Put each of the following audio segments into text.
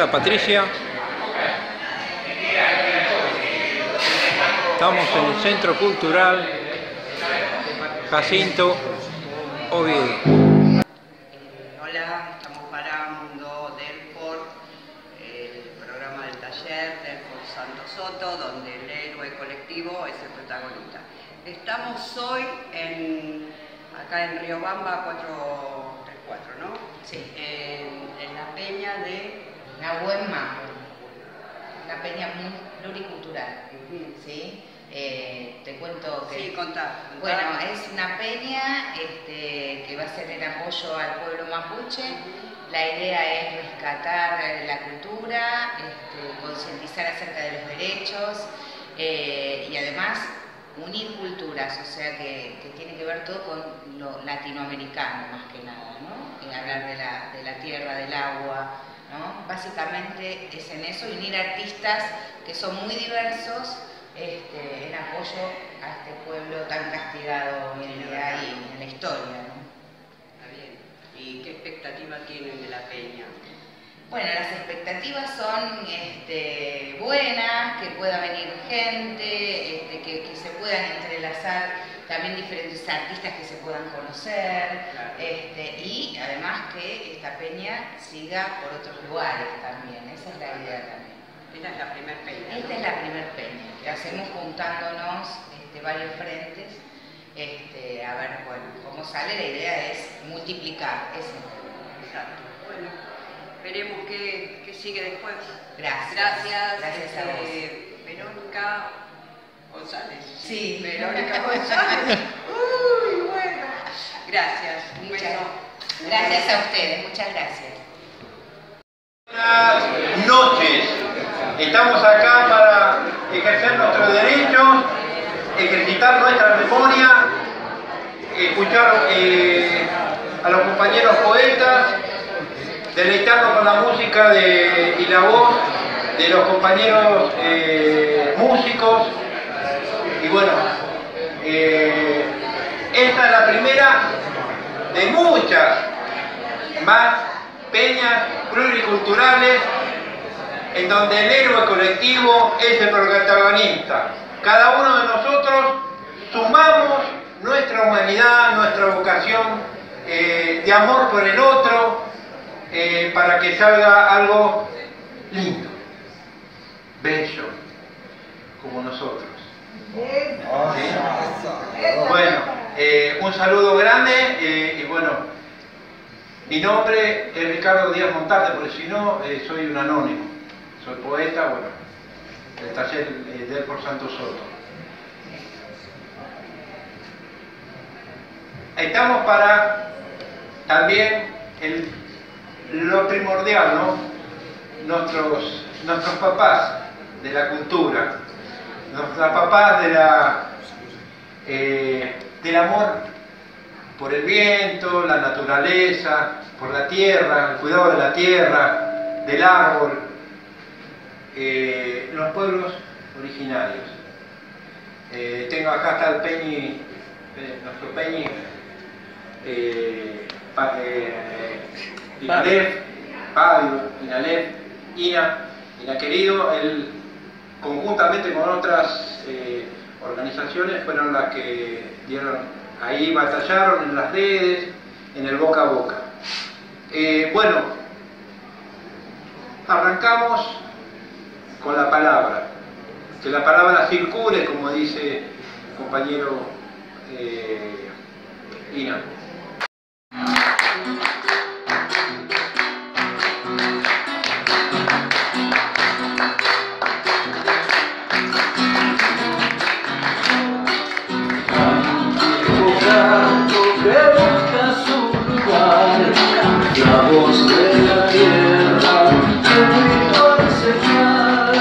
está Patricia. Estamos en el Centro Cultural Jacinto Oviedo. Hola, estamos para Mundo Delfort, el programa del taller Delfort Santo Soto, donde el héroe colectivo es el protagonista. Estamos hoy acá en Riobamba 434, ¿no? Sí. En la peña de Nahuel Mambo, una peña pluricultural, ¿sí? Te cuento que... Sí, contá. Bueno, es una peña que va a ser en apoyo al pueblo mapuche. La idea es rescatar la cultura, concientizar acerca de los derechos y además unir culturas, o sea que tiene que ver todo con lo latinoamericano más que nada, ¿no? Hablar de la tierra, del agua, ¿no? Básicamente es en eso, unir artistas que son muy diversos en apoyo a este pueblo tan castigado hoy en día y en la historia, ¿no? Está bien. ¿Y qué expectativa tienen de la peña? Bueno, las expectativas son buenas, que pueda venir gente, que se puedan entrelazar también diferentes artistas que se puedan conocer, Claro. Y además que esta peña siga por otros lugares también, esa es la idea también. Esta es la primera peña, ¿no? Esta es la primer peña, que hacemos juntándonos varios frentes, a ver, bueno, cómo sale, la idea es multiplicar, ese es el tema. Exacto. Bueno, veremos qué sigue después. Gracias. Gracias A vos. Verónica González. Sí, Verónica González. Uy, bueno. Gracias. Un beso. Gracias a ustedes, muchas gracias. Buenas noches. Estamos acá para ejercer nuestros derechos, ejercitar nuestra memoria, escuchar a los compañeros poetas, deleitarnos con la música y la voz de los compañeros músicos. Y bueno, esta es la primera de muchas más peñas pluriculturales en donde el héroe colectivo es el protagonista. Cada uno de nosotros sumamos nuestra humanidad, nuestra vocación de amor por el otro, para que salga algo lindo, bello, como nosotros. ¿Sí? Bueno, un saludo grande y bueno, mi nombre es Ricardo Díaz Montarte, porque si no soy un anónimo. Soy poeta, bueno, del taller Delfort Santo Soto. Estamos para también lo primordial, ¿no? Nuestros papás de la cultura, nuestros papás del amor por el viento, la naturaleza, por la tierra, el cuidado de la tierra, del árbol, los pueblos originarios. Tengo acá está el Peñi, nuestro Peñi, Inalef, Ina querido, él conjuntamente con otras organizaciones fueron las que dieron, ahí batallaron en las redes, en el boca a boca. Bueno, arrancamos con la palabra, que la palabra circule, como dice el compañero Ina. La voz de la tierra te invito a enseñar.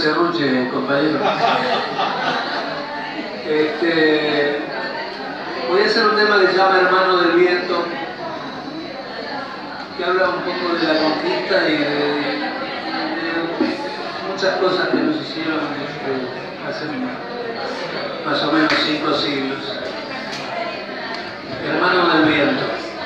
serruche, compañero. Voy a hacer un tema que se llama Hermano del Viento, que habla un poco de la conquista y de muchas cosas que nos hicieron hace más o menos 5 siglos. Hermano del Viento.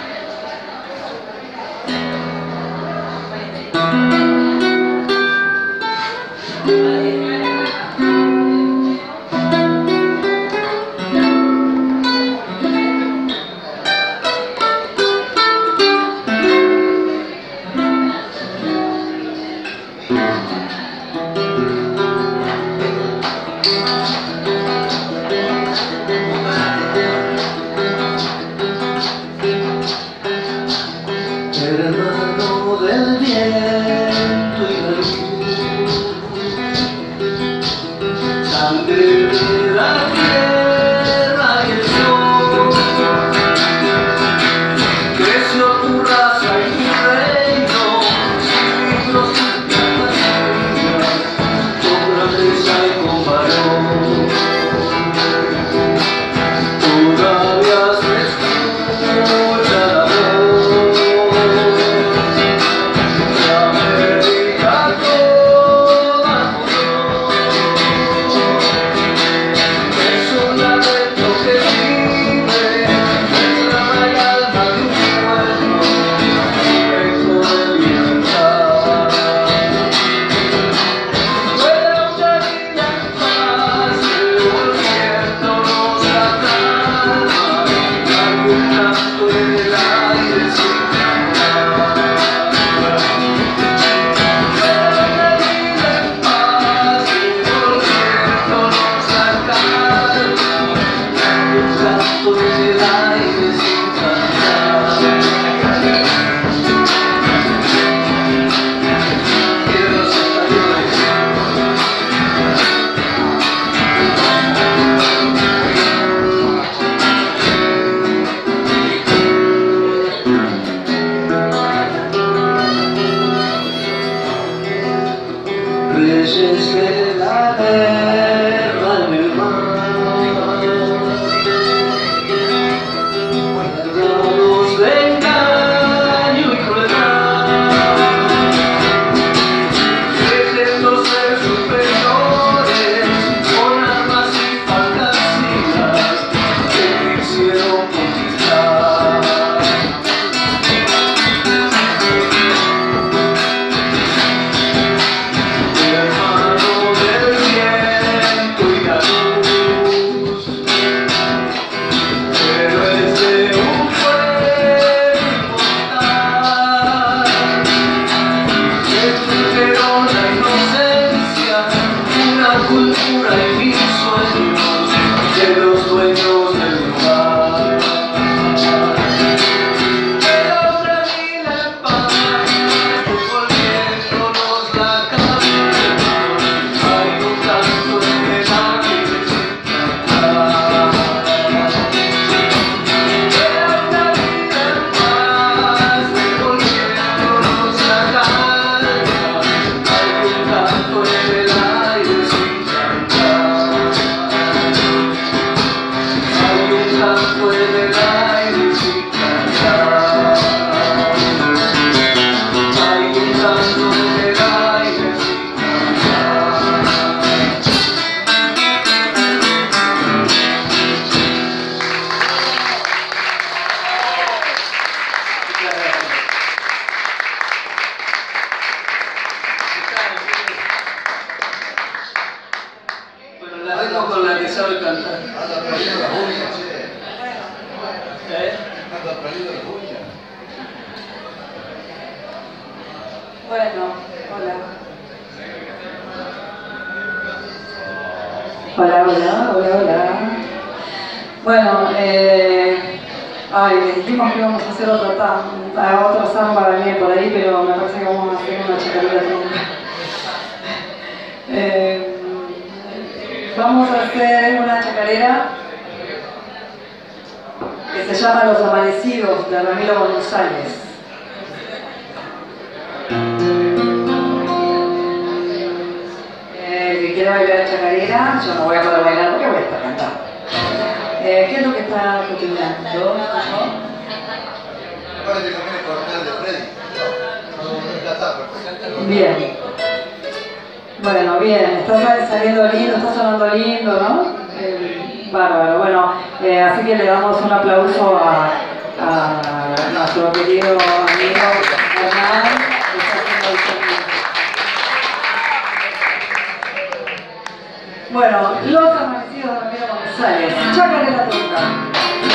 Hermano del viento y la luz, sangre de la tierra y el sol, creció tu raza y tu reino, siglos de fantasía, con grandeza y con valor. Todavía se escucha la voz. Reyes de la guerra en el mar, guardados de engaño y crueldad, creyendo ser superiores con armas y fantasías que quisieron conquistar. Cultura y mis sueños de los dueños del lugar. Pero tranquila en paz, devolviéndonos la cabeza, hay un canto en el aire sin cantar. Pero tranquila en paz, devolviéndonos la calma, hay un canto en el aire sin canto en el aire sin cantar. Hay un canto en el aire sin cantar. Bueno, la dejo con la que sabe cantar. Bueno, hola. Hola. Bueno, dijimos que íbamos a hacer otro samba también por ahí, pero me parece que vamos a hacer una chacarera nunca. Vamos a hacer una chacarera que se llama Los Amanecidos, de Ramiro González. quiere bailar chacarera, yo no voy a poder bailar porque voy a estar cantando. ¿Qué es lo que está cocinando? Parece que viene cortar de Freddy. Bien. Bueno, bien, está saliendo lindo, está sonando lindo, ¿no? Bárbaro. Bueno, así que le damos un aplauso a nuestro querido amigo Hernán, que está haciendo el sonido. Bueno, los amanecidos de Ramiro González, Chacarera Turca.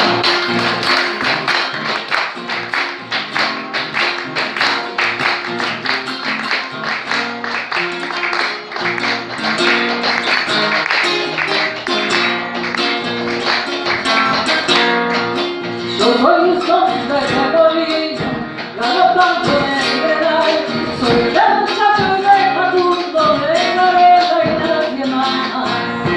Yo soy un hombre de Molino, gano tanto en general, soy el muchacho de Facundo, de Gareta y nadie más.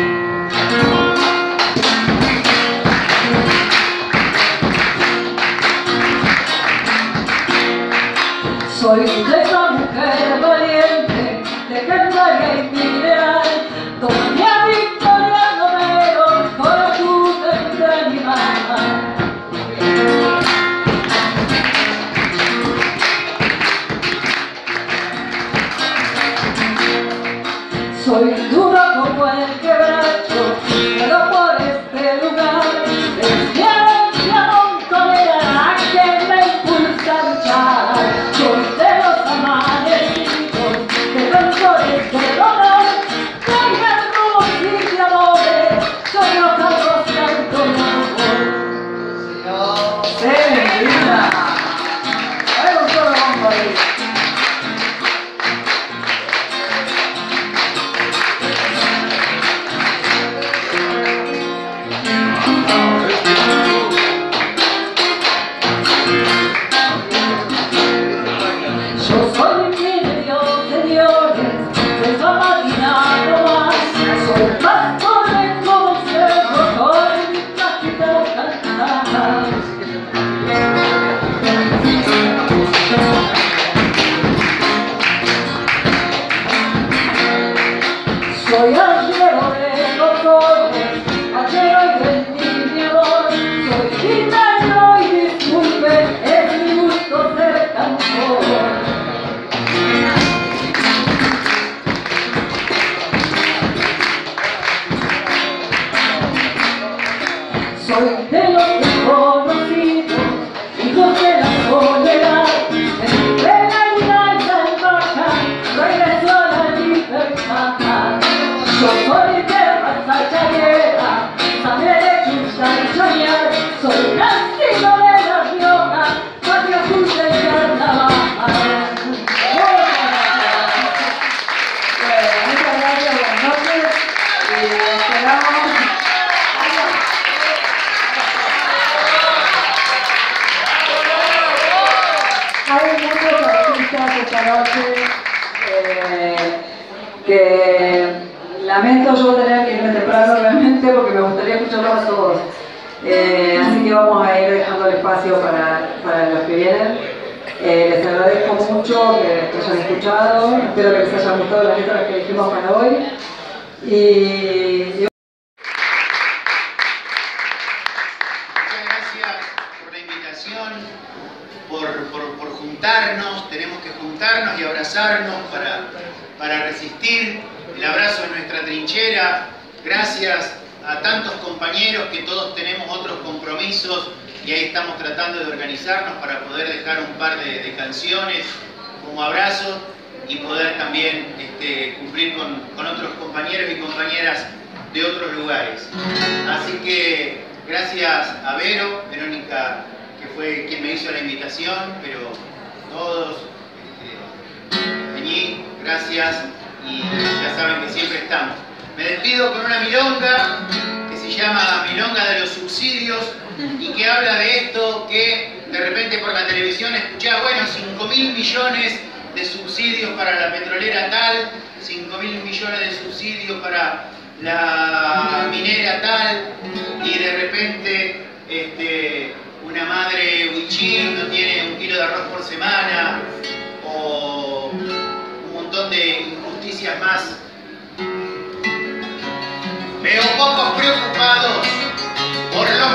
Soy de esa mujer valiente, legendaria y mineral, doña Victoria Romero, corazón de animal. Soy dura como el quebracho, pero por este lugar es mi herencia montonera que me impulsa a luchar. Soy de los amanecidos, defensores del honor, de guerreros y de amores, soy los carros de Antonio. ¡Se bendiga! ¡Hay un solo bombo ahí! Yo soy ingenio, señores, de esa máquina no más. Soy pastor de consejo, soy mi práctica cantar. Soy arriero de los hombres, arriero y vendimiador. Soy gitano y disculpen, es mi gusto ser cantor. Soy de los desconocidos, hijos de la soledad, entre la luna y la embaja, regreso a la libertad. Yo soy de raza chaguera, sangre de chusta y soñar, soy nacido de La Rioja, patria azul del carnaval. Muchas gracias, buenas noches y esperamos. Hay muchos artistas esta noche que lamento yo tener que irme temprano realmente porque me gustaría escucharlos a todos. Así que vamos a ir dejando el espacio para los que vienen. Les agradezco mucho que hayan escuchado, espero que les hayan gustado las letras que dijimos para hoy. Muchas gracias por la invitación, por juntarnos. Tenemos que juntarnos y abrazarnos para resistir el abrazo en nuestra trinchera. Gracias a tantos compañeros que todos tenemos otros compromisos y ahí estamos tratando de organizarnos para poder dejar un par de canciones como abrazo y poder también cumplir con otros compañeros y compañeras de otros lugares. Así que gracias a Verónica, que fue quien me hizo la invitación, pero todos, Peñí, gracias y ya saben que siempre estamos. Me despido con una milonga que se llama Milonga de los Subsidios y que habla de esto que de repente por la televisión escuchás, bueno, 5.000 millones de subsidios para la petrolera tal, 5.000 millones de subsidios para la minera tal, y de repente una madre huichil no tiene 1 kilo de arroz por semana, o un montón de injusticias más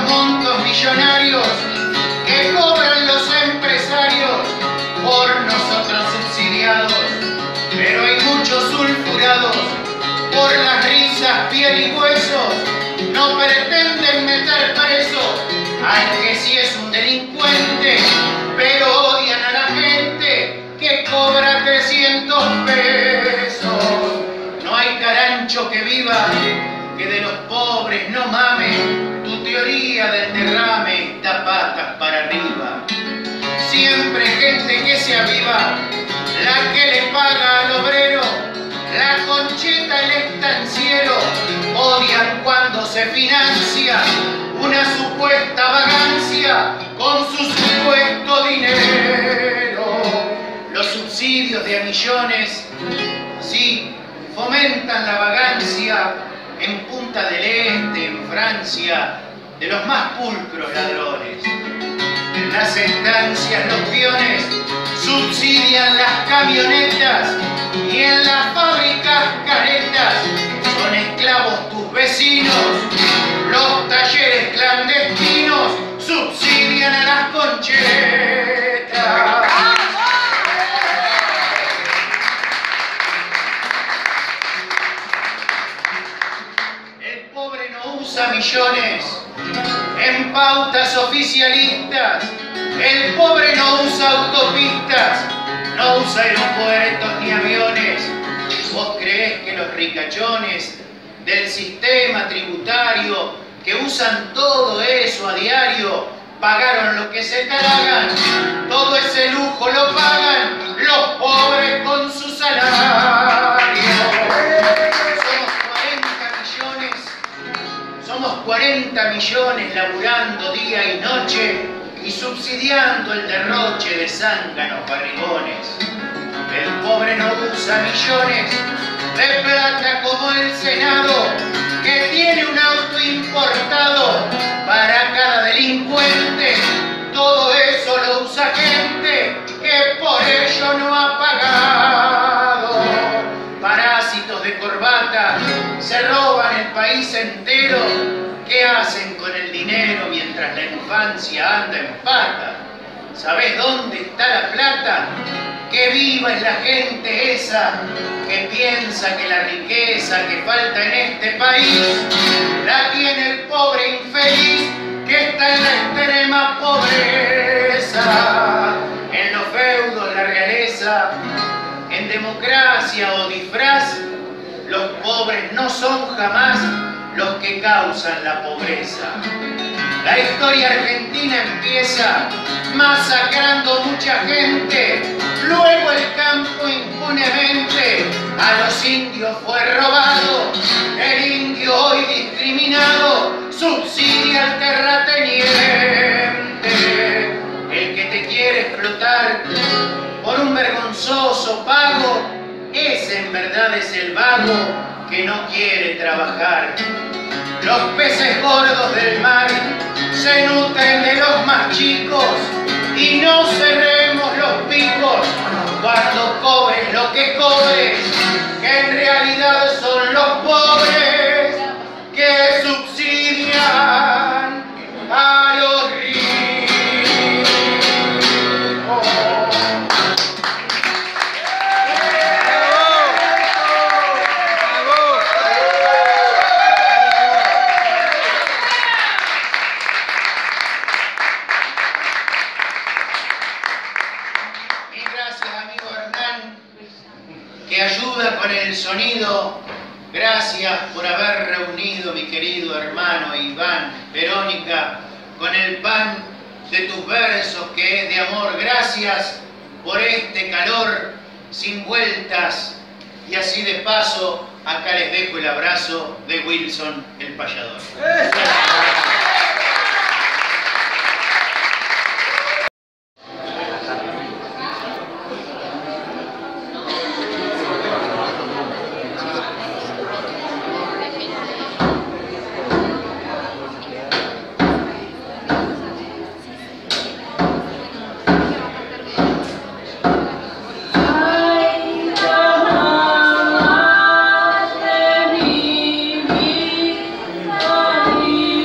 montos millonarios que cobran los empresarios por nosotros subsidiados, pero hay muchos sulfurados por las risas, piel y huesos, no pretenden meter preso al que sí es un delincuente, pero odian a la gente que cobra 300 pesos. No hay carancho que viva, que de los pobres no mame, tu teoría del derrame da patas para arriba. Siempre gente que se aviva, la que le paga al obrero, la concheta, el estanciero, odian cuando se financia una supuesta vagancia con su supuesto dinero. Los subsidios de a millones, sí, fomentan la vagancia en Punta del Este, en Francia, de los más pulcros ladrones. En las estancias los peones subsidian las camionetas y en las fábricas caretas son esclavos tus vecinos. Los talleres clandestinos subsidian a las conchetas. El pobre no usa millones en pautas oficialistas. El pobre no usa autopistas, no usa aeropuertos ni aviones. ¿Vos creés que los ricachones del sistema tributario que usan todo eso a diario pagaron lo que se tragan? Todo ese lujo lo pagan los pobres con su salario. Somos 40 millones laburando día y noche y subsidiando el derroche de zánganos barrigones. El pobre no usa millones de plata como el Senado, que tiene un auto importado para cada delincuente. Todo eso lo usa gente que por ello no ha pagado. Parásitos de corbata se roban el país entero. ¿Qué hacen con el dinero mientras la infancia anda en pata? ¿Sabés dónde está la plata? Que viva es la gente esa que piensa que la riqueza que falta en este país la tiene el pobre infeliz que está en la extrema pobreza. En los feudos, la realeza, en democracia o disfraz, los pobres no son jamás los que causan la pobreza. La historia argentina empieza masacrando mucha gente, luego el campo impunemente a los indios fue robado. El indio hoy discriminado subsidia al terrateniente. El que te quiere explotar por un vergonzoso pago, ese en verdad es el vago que no quiere trabajar. Los peces gordos del mar se nutren de los más chicos y no cerremos los picos cuando cobres lo que cobres, que en realidad son los pobres que subsidian a los ricos. Con el sonido, gracias por haber reunido, mi querido hermano Iván, Verónica, con el pan de tus versos que es de amor. Gracias por este calor sin vueltas y así de paso, acá les dejo el abrazo de Wilson el payador. Ay,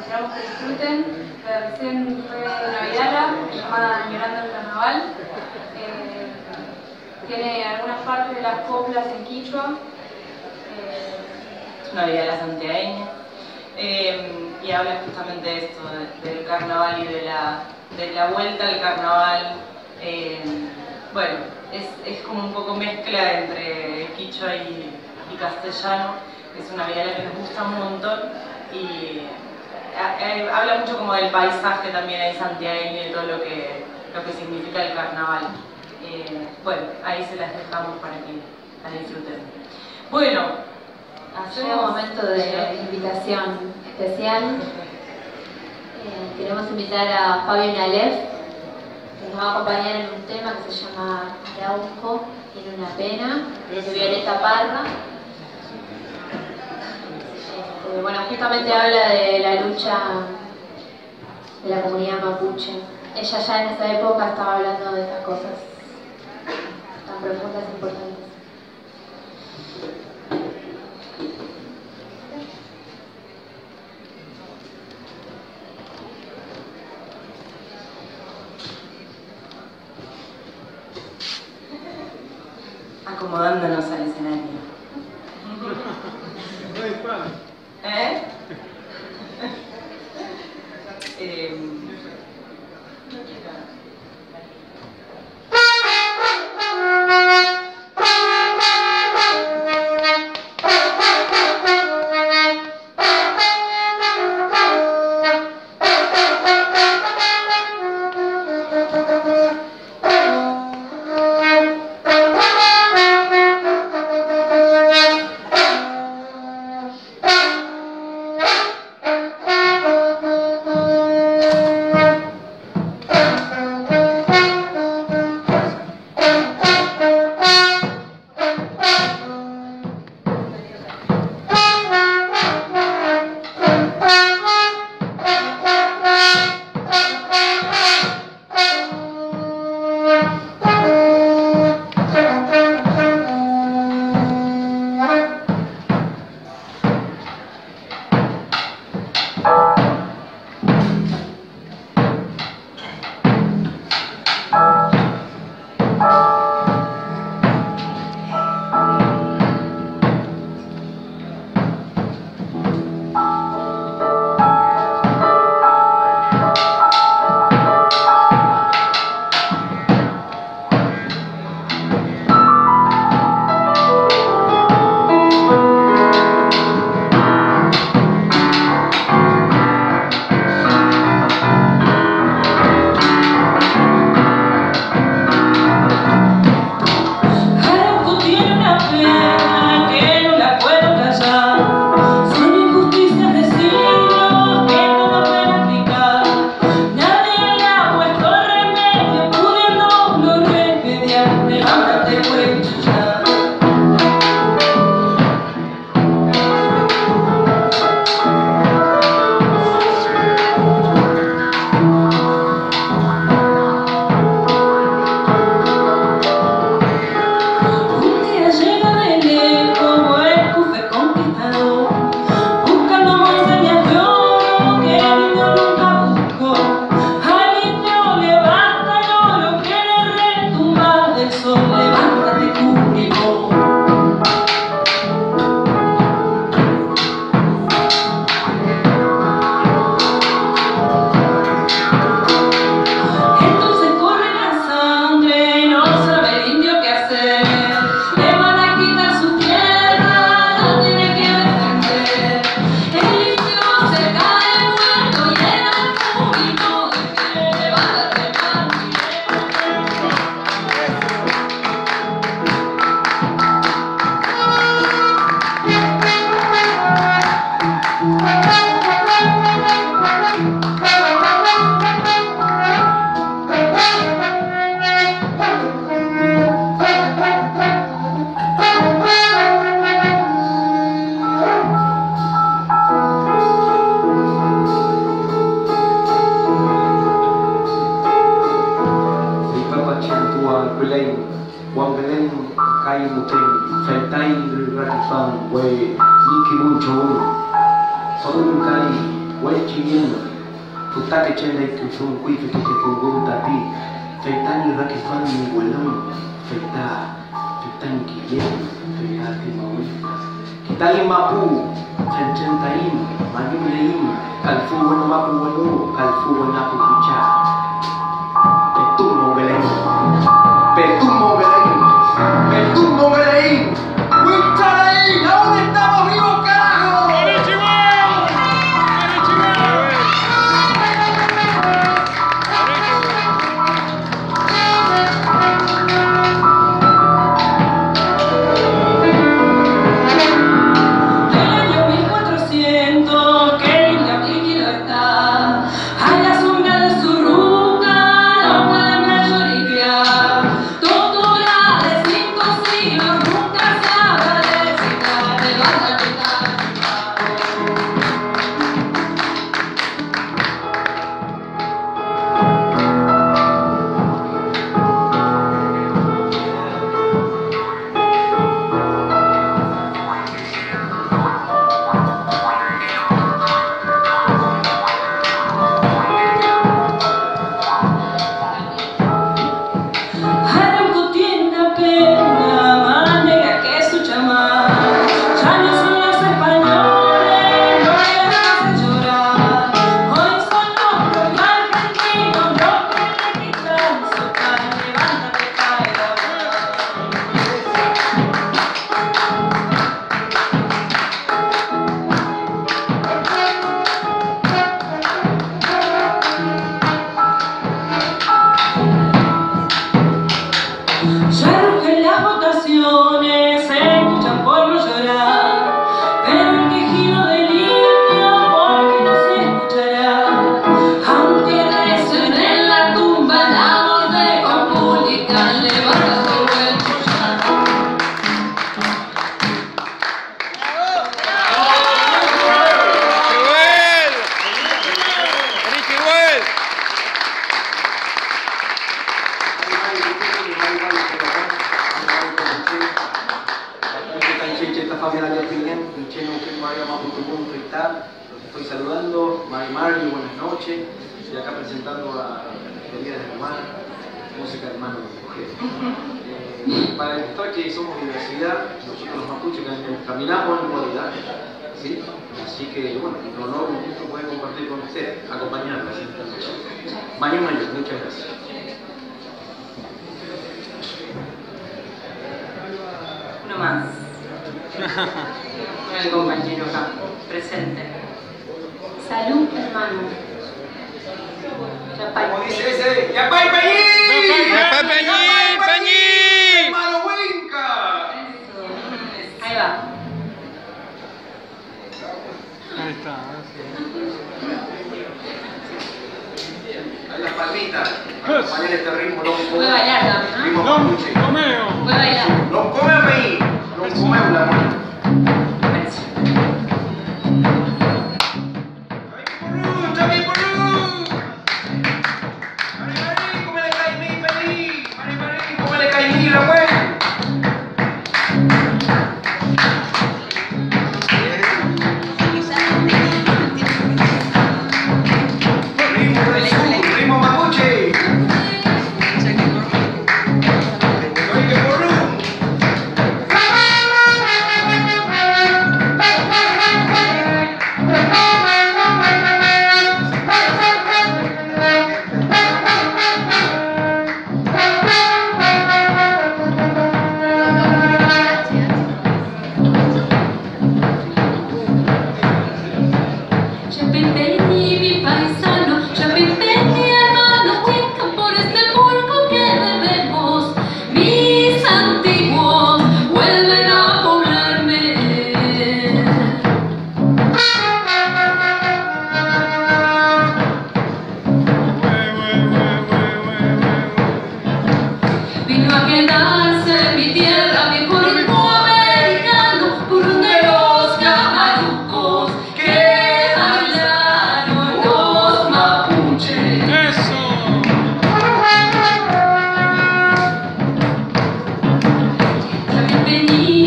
esperamos que disfruten. Recién fue una viala llamada Mirando el Carnaval. Tiene algunas partes de las coplas en quichua. Una viala santiagueña. Y habla justamente de esto, del carnaval y de la vuelta al carnaval. Bueno, es como un poco mezcla entre quichua y castellano. Es una viala que nos gusta un montón y habla mucho como del paisaje también ahí santiagueño y de todo lo que significa el carnaval. Bueno, ahí se las dejamos para que la disfruten. Bueno, llega un momento de invitación especial. Queremos invitar a Fabio Nalef, que nos va a acompañar en un tema que se llama Araujo, Tiene una pena, de Violeta Parra. Bueno, justamente habla de la lucha de la comunidad mapuche. Ella ya en esa época estaba hablando de estas cosas tan profundas e importantes. Acomodándonos al escenario. Feltain Rakifan, Niki Muncho, Son Kai, Chiyeno, Futake Chende, que son Quife, que Fogón Tapi, Feitani Rakifan, Huelón, Feitani Quillén, Feitani Mahuica, Kitali Mapu, Chanchentaim, Mayuleim, Calfu Bueno Mapu Bueno, Calfu Buenapu Picha, Petum Mogueleim, Petum Mogueleim, Petum Mogueleim, Huichaleim, ¿dónde estamos vivos, carajo? Estoy saludando, Mario, buenas noches. Estoy acá presentando a Teoría de Hermana, música de hermano de mujer. Para demostrar que somos diversidad, nosotros los mapuches caminamos en igualdad, ¿sí? Así que, bueno, un honor, un gusto poder compartir con ustedes, acompañarnos esta noche. Mañana, muchas gracias. Uno más. El compañero acá, presente. Salud, hermano. Como dice ese, ¡Yapay Peñín! ¡Yapay Peñín! ¡Peñín! ¡Hermano Huinca! Ahí va. Ahí está. Ahí las palmitas. Acompañar este ritmo, Puede bailar también, ¿no? Ritmo mapuche. Puede bailar. ¡Lo come a mí! ¡Lo come a la mano!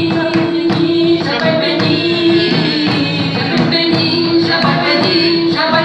Ya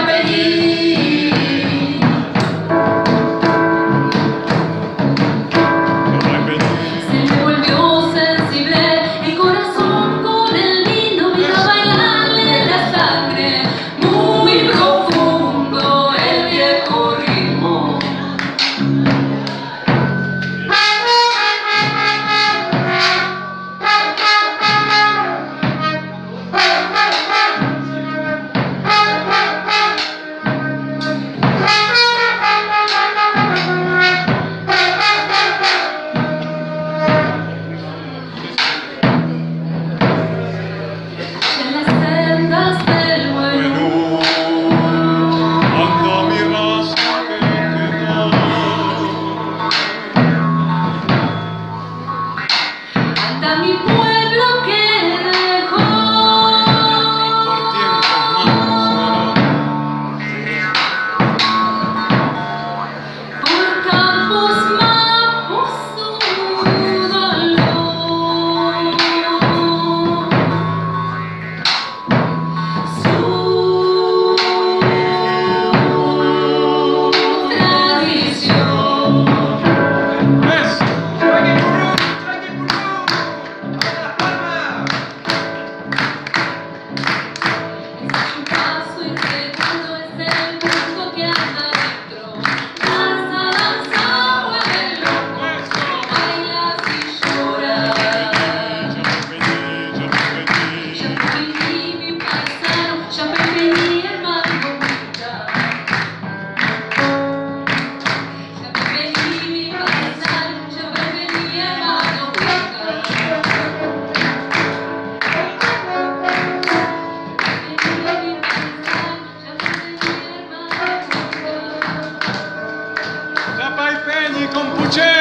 Compuche.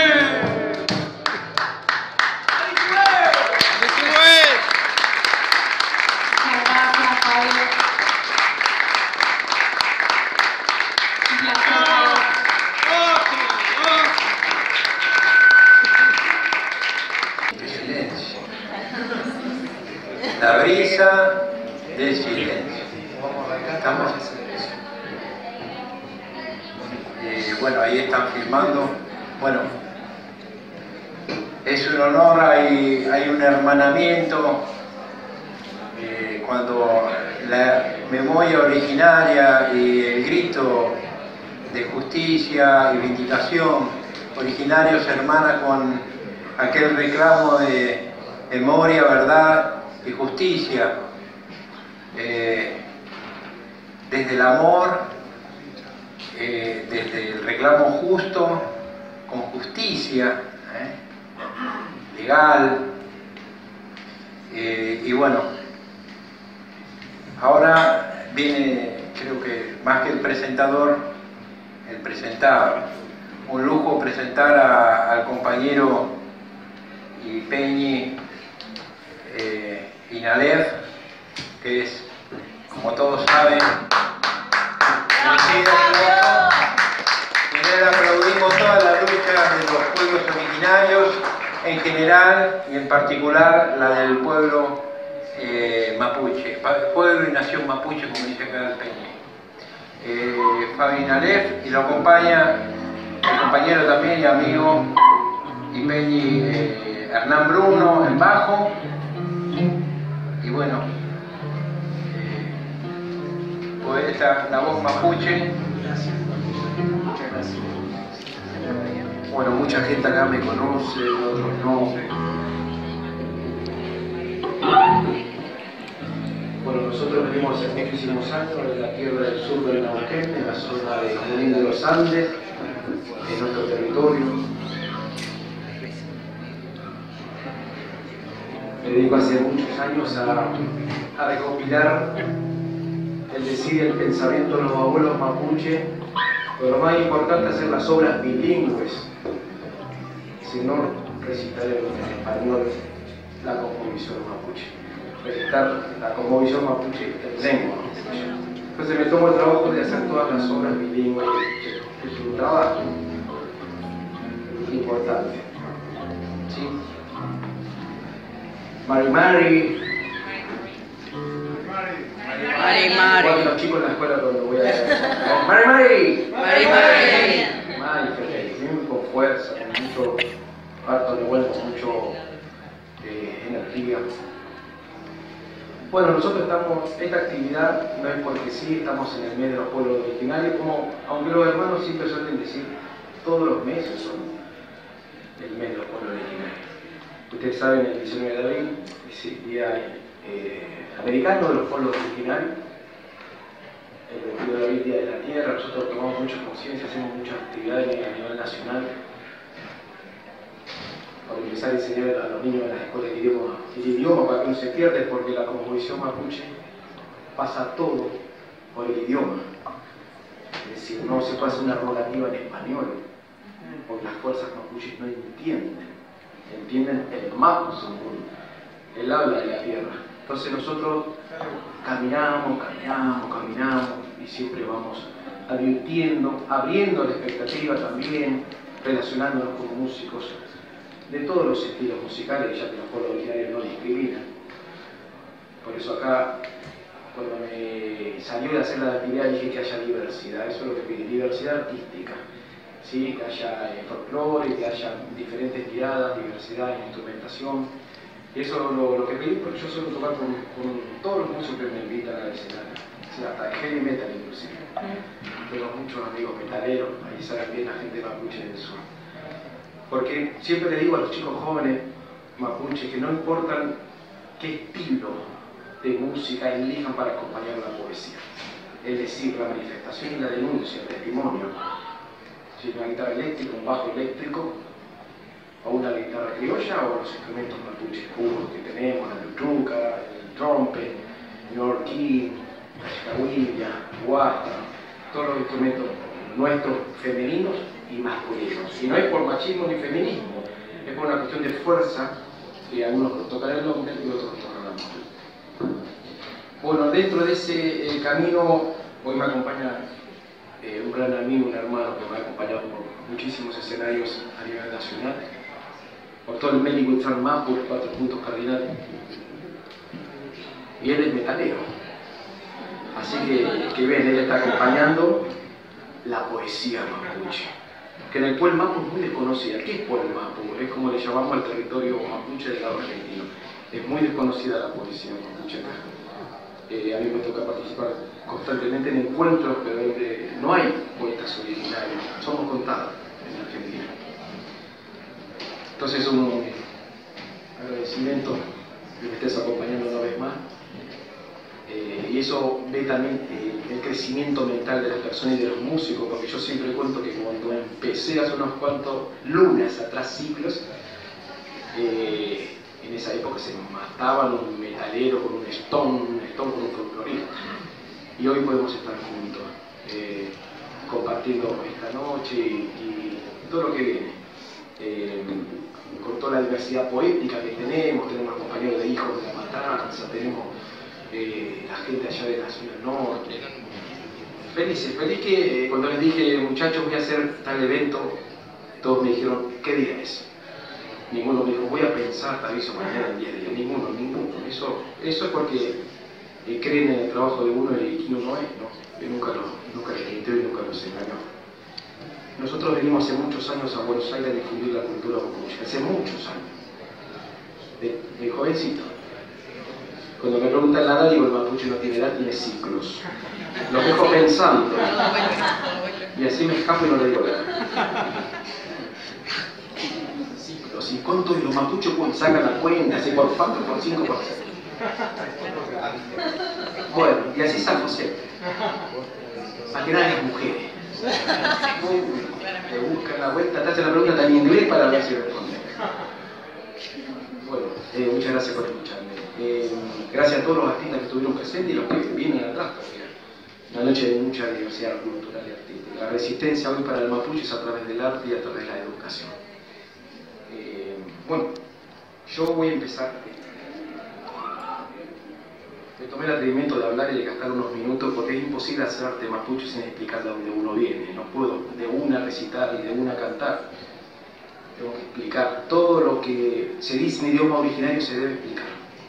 La brisa del silencio. ¿Estamos? Bueno, ahí están filmando. Bueno, es un honor, hay un hermanamiento. Cuando la memoria originaria y el grito de justicia y vindicación originario se hermana con aquel reclamo de memoria, verdad y justicia, desde el amor, desde el reclamo justo, con justicia legal, y bueno, ahora viene, creo que más que el presentador, el presentado. Un lujo presentar al compañero y Peñi Inalev, que es, como todos saben, y le aplaudimos todas las luchas de los pueblos originarios en general y en particular la del pueblo mapuche, pueblo y nación mapuche, como dice acá el Peñi. Fabi Inalev, y lo acompaña el compañero también y amigo y Peñi Hernán Bruno en bajo. Y bueno, poeta, la voz mapuche. Muchas gracias. Bueno, mucha gente acá me conoce, otros no. Bueno, nosotros venimos hace muchísimos años de la tierra del sur del Neuquén, en la zona de Junín de los Andes, en nuestro territorio. Me dedico hace muchos años a recopilar el decir y el pensamiento de los abuelos mapuche, pero lo más importante es hacer las obras bilingües, si no recitar en español la cosmovisión mapuche, recitar la cosmovisión mapuche en lengua mapuche. Entonces me tomo el trabajo de hacer todas las obras bilingües, es un trabajo importante. ¿Sí? Mari Mari. Mari Mari. Igual que los chicos en la escuela cuando voy a... Mari Mari. Mari Mari. Mari, con fuerza, con mucho harto de vuelta, con mucho energía. Bueno, nosotros estamos, esta actividad no es porque sí, estamos en el mes de los pueblos originarios, como, aunque los hermanos siempre suelen decir, todos los meses son el mes de los pueblos originarios. Ustedes saben, el 19 de abril es el día americano de los pueblos originarios, el 22 de abril, Día de la Tierra. Nosotros tomamos mucha conciencia, hacemos muchas actividades a nivel nacional para empezar a enseñar a los niños en las escuelas el idioma para que no se pierda, porque la cosmovisión mapuche pasa todo por el idioma. Es decir, no se puede hacer una rogativa en español, porque las fuerzas mapuches no entienden el mapu, el habla de la tierra. Entonces nosotros caminamos y siempre vamos advirtiendo, abriendo la expectativa también, relacionándonos con músicos de todos los estilos musicales, ya que los pueblos originarios no discriminan. Por eso acá, cuando me salió de hacer la actividad, dije que haya diversidad. Eso es lo que pedí, diversidad artística. ¿Sí? Que haya folclore, que haya diferentes tiradas, diversidad en instrumentación. Y eso es lo que pedí, porque yo suelo tocar con todos los músicos que me invitan al escenario. Sí, hasta de heavy metal inclusive. Tengo muchos amigos metaleros, ahí saben bien la gente mapuche del sur. Porque siempre le digo a los chicos jóvenes mapuches que no importan qué estilo de música elijan para acompañar la poesía. Es decir, la manifestación y la denuncia, el testimonio. Si una guitarra eléctrica, un bajo eléctrico, o una guitarra criolla, o los instrumentos mapuches puros que tenemos, la lutruca, el trompe, el orquín, la chicahuilla, guasta, todos los instrumentos nuestros femeninos y masculino. Y no es por machismo ni feminismo, es por una cuestión de fuerza que a algunos nos tocará el hombre y a otros nos tocará la mujer. Bueno, dentro de ese camino, hoy me acompaña un gran amigo, un hermano que me ha acompañado por muchísimos escenarios a nivel nacional, doctor médico Itran Mapu, 4 puntos cardinales, y él es metalero. Así que ven, él está acompañando la poesía mapuche, que en el pueblo Mapu es muy desconocida. ¿Qué es pueblo Mapu? Es como le llamamos al territorio mapuche del lado argentino. Es muy desconocida la poesía mapuche acá. A mí me toca participar constantemente en encuentros, pero donde no hay poetas originarios, somos contados en Argentina. Entonces un agradecimiento de que estés acompañando una vez más. Y eso ve también el crecimiento mental de las personas y de los músicos, porque yo siempre cuento que cuando empecé hace unos cuantos lunas atrás, siglos, en esa época se mataban un metalero con un stone con un folclorista. Y hoy podemos estar juntos, compartiendo esta noche y todo lo que viene. Con toda la diversidad poética que tenemos los compañeros de Hijos de la Matanza, tenemos la gente allá de la zona norte. Feliz que cuando les dije, muchachos, voy a hacer tal evento, todos me dijeron, ¿qué día es? Ninguno me dijo, voy a pensar, te aviso mañana en 10 días. Ninguno. Eso es porque creen en el trabajo de uno y quién uno es, ¿no? Yo nunca les mintió y nunca los engañó. Nosotros venimos hace muchos años a Buenos Aires a difundir la cultura mapuche, hace muchos años, de jovencito. Cuando me preguntan la edad, digo, el mapuche no tiene edad, tiene ciclos. Lo dejo pensando. Y así me escapo y no le digo nada. Ciclos. ¿Y cuánto de los mapuches sacan la cuenta? ¿Así por 4, por 5, por 6? Bueno, y así salgo siempre. Más que nada las mujeres. Te buscan la vuelta, te hacen la pregunta en inglés para ver si responde. Bueno, muchas gracias por escucharme. Gracias a todos los artistas que estuvieron presentes y los que vienen atrás también. Una noche de mucha diversidad cultural y artística. La resistencia hoy para el mapuche es a través del arte y a través de la educación. Bueno, yo voy a empezar. Me tomé el atrevimiento de hablar y de gastar unos minutos porque es imposible hacer arte mapuche sin explicar de dónde uno viene. No puedo de una recitar y de una cantar. Tengo que explicar. Todo lo que se dice en idioma originario se debe explicar.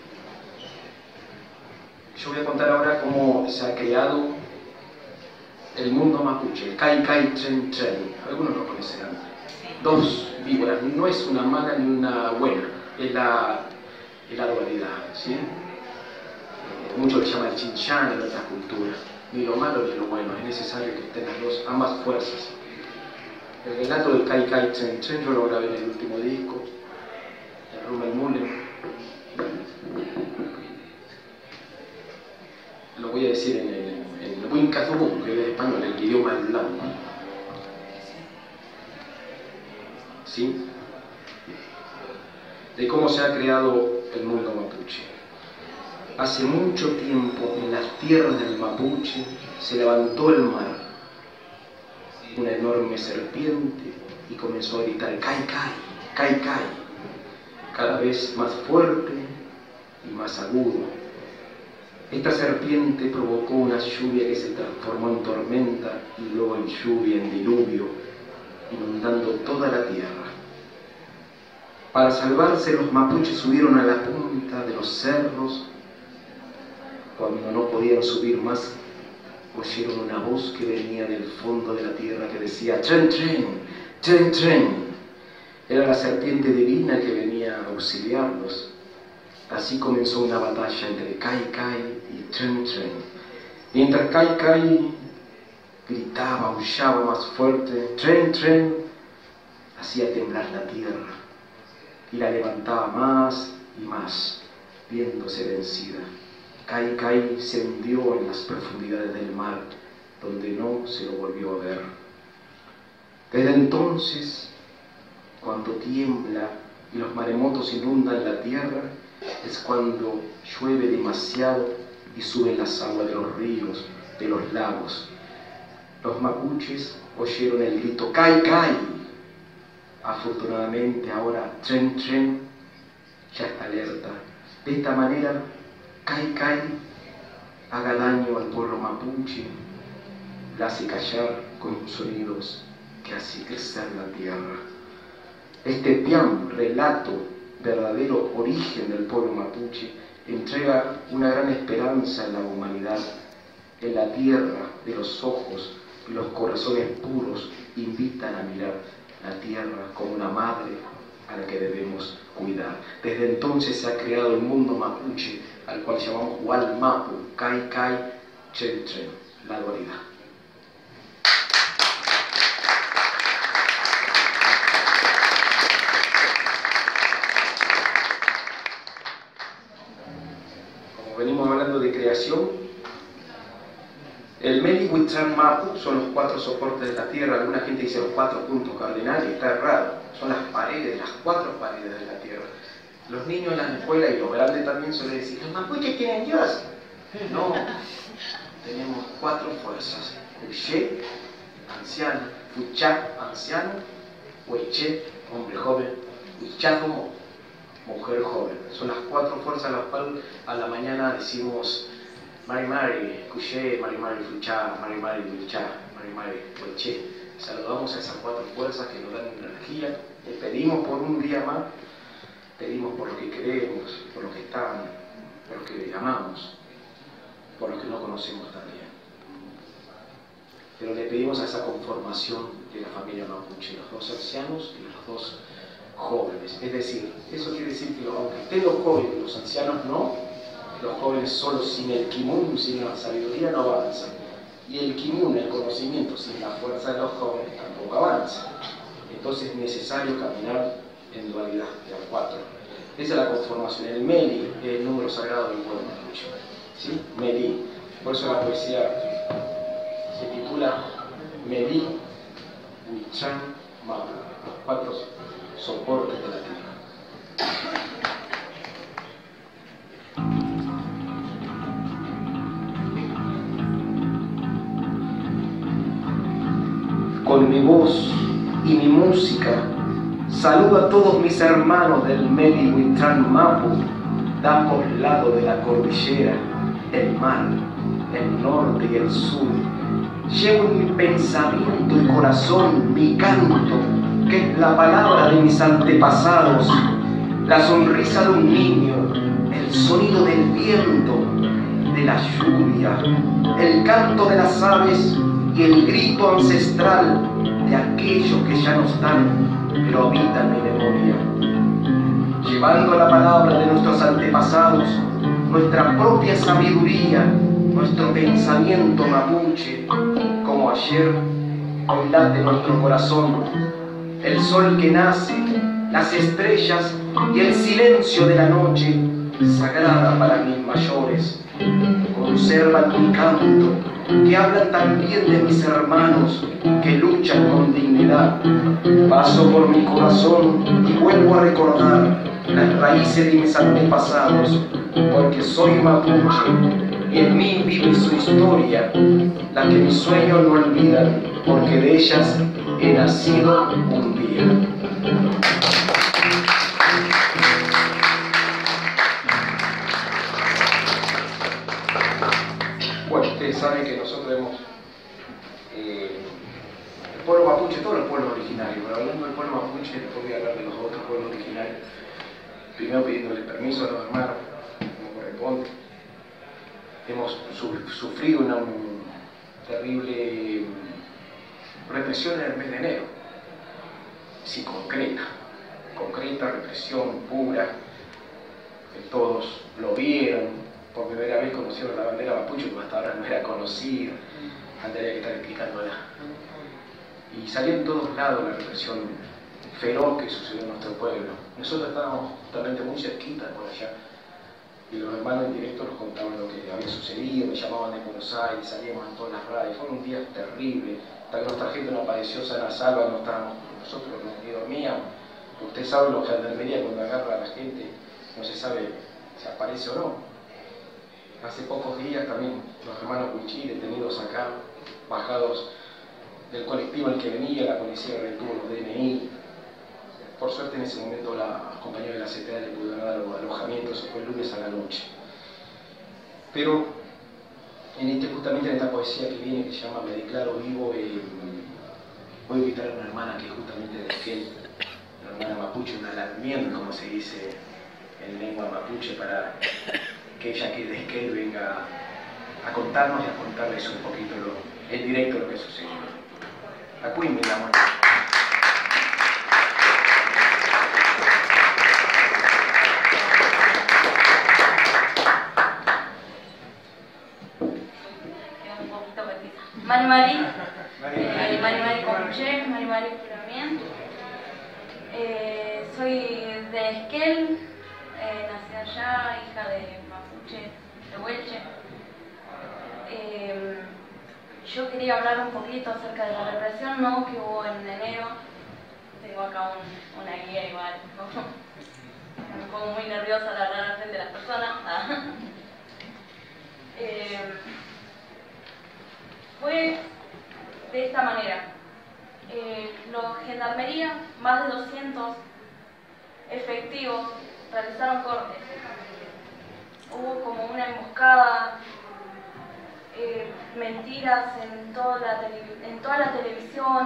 Yo voy a contar ahora cómo se ha creado el mundo mapuche, el Kai Kai Tren Tren. Algunos lo conocerán. 2 víboras, no es una mala ni una buena, es la dualidad, ¿sí? Muchos le llaman el chinchán en otras culturas, ni lo malo ni lo bueno, es necesario que estén ambas fuerzas. El relato del Kai Kai Tren Tren yo lo grabé en el último disco, de Rummel Mullen. Lo voy a decir en el Winkazubun, que es de español, el idioma del blanco. ¿Sí? De cómo se ha creado el mundo mapuche. Hace mucho tiempo, en las tierras del mapuche, se levantó el mar, una enorme serpiente, y comenzó a gritar Kai Kai, Kai Kai, cada vez más fuerte y más agudo. Esta serpiente provocó una lluvia que se transformó en tormenta y luego en lluvia, en diluvio, inundando toda la tierra. Para salvarse, los mapuches subieron a la punta de los cerros. Cuando no podían subir más, oyeron una voz que venía del fondo de la tierra que decía Tren Tren, Tren Tren. Era la serpiente divina que venía a auxiliarlos. Así comenzó una batalla entre Kai Kai y Tren Tren. Mientras Kai Kai gritaba, aullaba más fuerte, Tren Tren hacía temblar la tierra y la levantaba más y más, viéndose vencida. Kai Kai se hundió en las profundidades del mar, donde no se lo volvió a ver. Desde entonces, cuando tiembla y los maremotos inundan la tierra, es cuando llueve demasiado y suben las aguas de los ríos, de los lagos. Los mapuches oyeron el grito "Cai, cai". Afortunadamente ahora Tren Tren ya está alerta. De esta manera, Cai Cai haga daño al pueblo mapuche, la hace callar con sonidos que hace crecer la tierra. Este piam, relato, verdadero origen del pueblo mapuche, entrega una gran esperanza en la humanidad. En la tierra de los ojos y los corazones puros invitan a mirar la tierra como una madre a la que debemos cuidar. Desde entonces se ha creado el mundo mapuche, al cual llamamos Walmapu, Cai Cai, Tren Tren, la dualidad. Como venimos hablando de creación, el Meli Huitrán Mapu son los 4 soportes de la tierra. Alguna gente dice los 4 puntos cardinales, está errado. Son las paredes, las 4 paredes de la tierra. Los niños en la escuela y los grandes también suelen decir, los mapuches tienen Dios. No, tenemos 4 fuerzas. Huiché, anciano. Huichá, anciano. Huiché, hombre joven. Huichado, mujer joven. Son las 4 fuerzas a las cuales a la mañana decimos Mari Mari, Cuché, Mari Mari, Fuchá, Mari Mari, Huichá, Mari Mari, Huiché. Saludamos a esas 4 fuerzas que nos dan energía. Le pedimos por un día más, pedimos por lo que queremos, por lo que estamos, por lo que amamos, por lo que no conocemos también. Pero le pedimos a esa conformación de la familia mapuche, los 2 ancianos y los 2 jóvenes. Es decir, eso quiere decir que aunque estén los jóvenes y los ancianos no, los jóvenes solo sin el kimun, sin la sabiduría, no avanzan. Y el kimun, el conocimiento, sin la fuerza de los jóvenes, tampoco avanza. Entonces es necesario caminar en dualidad, de a 4. Esa es la conformación. El Meli es el número sagrado del pueblo mapuche. ¿Sí? Meli. Por eso la poesía se titula Meli Huitrán Mapu, los 4 soportes de la tierra. Con mi voz y mi música saludo a todos mis hermanos del Meli Huitrán Mapu, de ambos lados de la cordillera, el mar, el norte y el sur. Llevo en mi pensamiento y corazón mi canto, que es la palabra de mis antepasados, la sonrisa de un niño, el sonido del viento, de la lluvia, el canto de las aves y el grito ancestral de aquellos que ya no están, pero habitan mi memoria. Llevando la palabra de nuestros antepasados, nuestra propia sabiduría, nuestro pensamiento mapuche, como ayer, hoy late nuestro corazón, el sol que nace, las estrellas y el silencio de la noche, sagrada para mis mayores, conservan mi canto, que hablan también de mis hermanos que luchan con dignidad. Paso por mi corazón y vuelvo a recordar las raíces de mis antepasados, porque soy mapuche y en mí vive su historia, la que mis sueños no olvidan, porque de ellas he nacido un día. Bueno, ustedes saben que nosotros hemos, el pueblo mapuche, todos los pueblos originarios, pero hablando del pueblo mapuche, después voy a hablar de los otros pueblos originarios, primero pidiéndole permiso a los hermanos, como corresponde. Hemos sufrido una terrible represión en el mes de enero, sí, concreta represión pura, que todos lo vieron. Por primera vez conocieron la bandera mapuche, como hasta ahora no era conocida, antes había que estar explicándola. Y salió en todos lados la represión feroz que sucedió en nuestro pueblo. Nosotros estábamos justamente muy cerquita por allá, y los hermanos en directo nos contaban lo que había sucedido, me llamaban de Buenos Aires, salíamos en todas las radios, fueron un día terrible, hasta que nuestra gente no apareció sana salva, no estábamos nosotros, ni dormíamos. Usted sabe los gendarmería cuando agarra a la gente, no se sabe si aparece o no. Hace pocos días también los hermanos Huichí detenidos acá, bajados del colectivo al que venía, la policía retuvo los DNI. Por suerte en ese momento los compañeros de la CTA le pudieron dar alojamiento, eso fue el lunes a la noche. Pero justamente en esta poesía que viene, que se llama Me declaro vivo, voy a invitar a una hermana que es justamente de Esquel, una hermana mapuche, una lamien, como se dice en lengua mapuche, para que ella que es de Esquel venga a contarnos y a contarles un poquito en directo lo que sucedió. Acuín, mi amor. Mari Mari Conche, Mari Mari Puramien. Soy de Esquel, nací allá, hija de mapuche, de Huelche. Yo quería hablar un poquito acerca de la represión, ¿no?, que hubo en enero. Tengo acá una guía igual, me pongo muy nerviosa al hablar frente a las personas. Fue de esta manera. Los gendarmería, más de 200 efectivos, realizaron cortes. Hubo como una emboscada, mentiras en toda la televisión,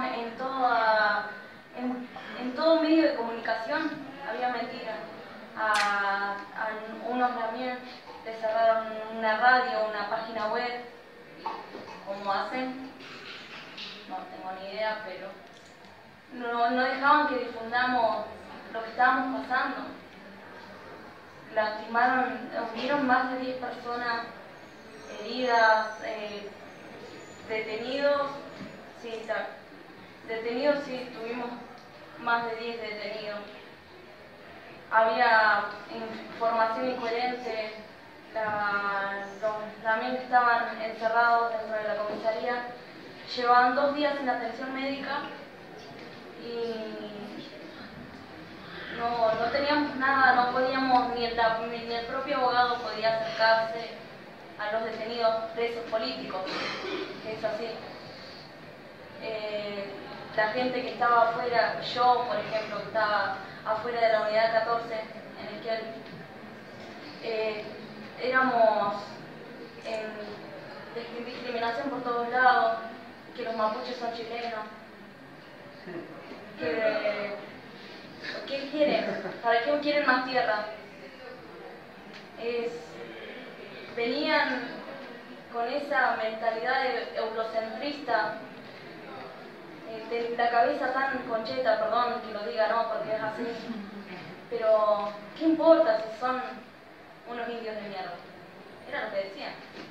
en todo medio de comunicación había mentiras. A unos también les cerraron una radio, una página web. ¿Cómo hacen? No tengo ni idea, pero no dejaban que difundamos lo que estábamos pasando. Hubieron más de 10 personas heridas, detenidos, sí, tuvimos más de 10 detenidos. Había información incoherente. Los también que estaban encerrados dentro de la comisaría llevaban 2 días en atención médica y no teníamos nada, no podíamos, ni el propio abogado podía acercarse a los detenidos presos políticos, que es así. La gente que estaba afuera, yo por ejemplo, que estaba afuera de la unidad 14 en Esquel, éramos en discriminación por todos lados, que los mapuches son chilenos, ¿qué quieren? ¿Para qué quieren más tierra? Venían con esa mentalidad eurocentrista, de la cabeza tan concheta, perdón que lo diga, no, porque es así, pero ¿qué importa si son unos indios de mierda? Era lo que decían.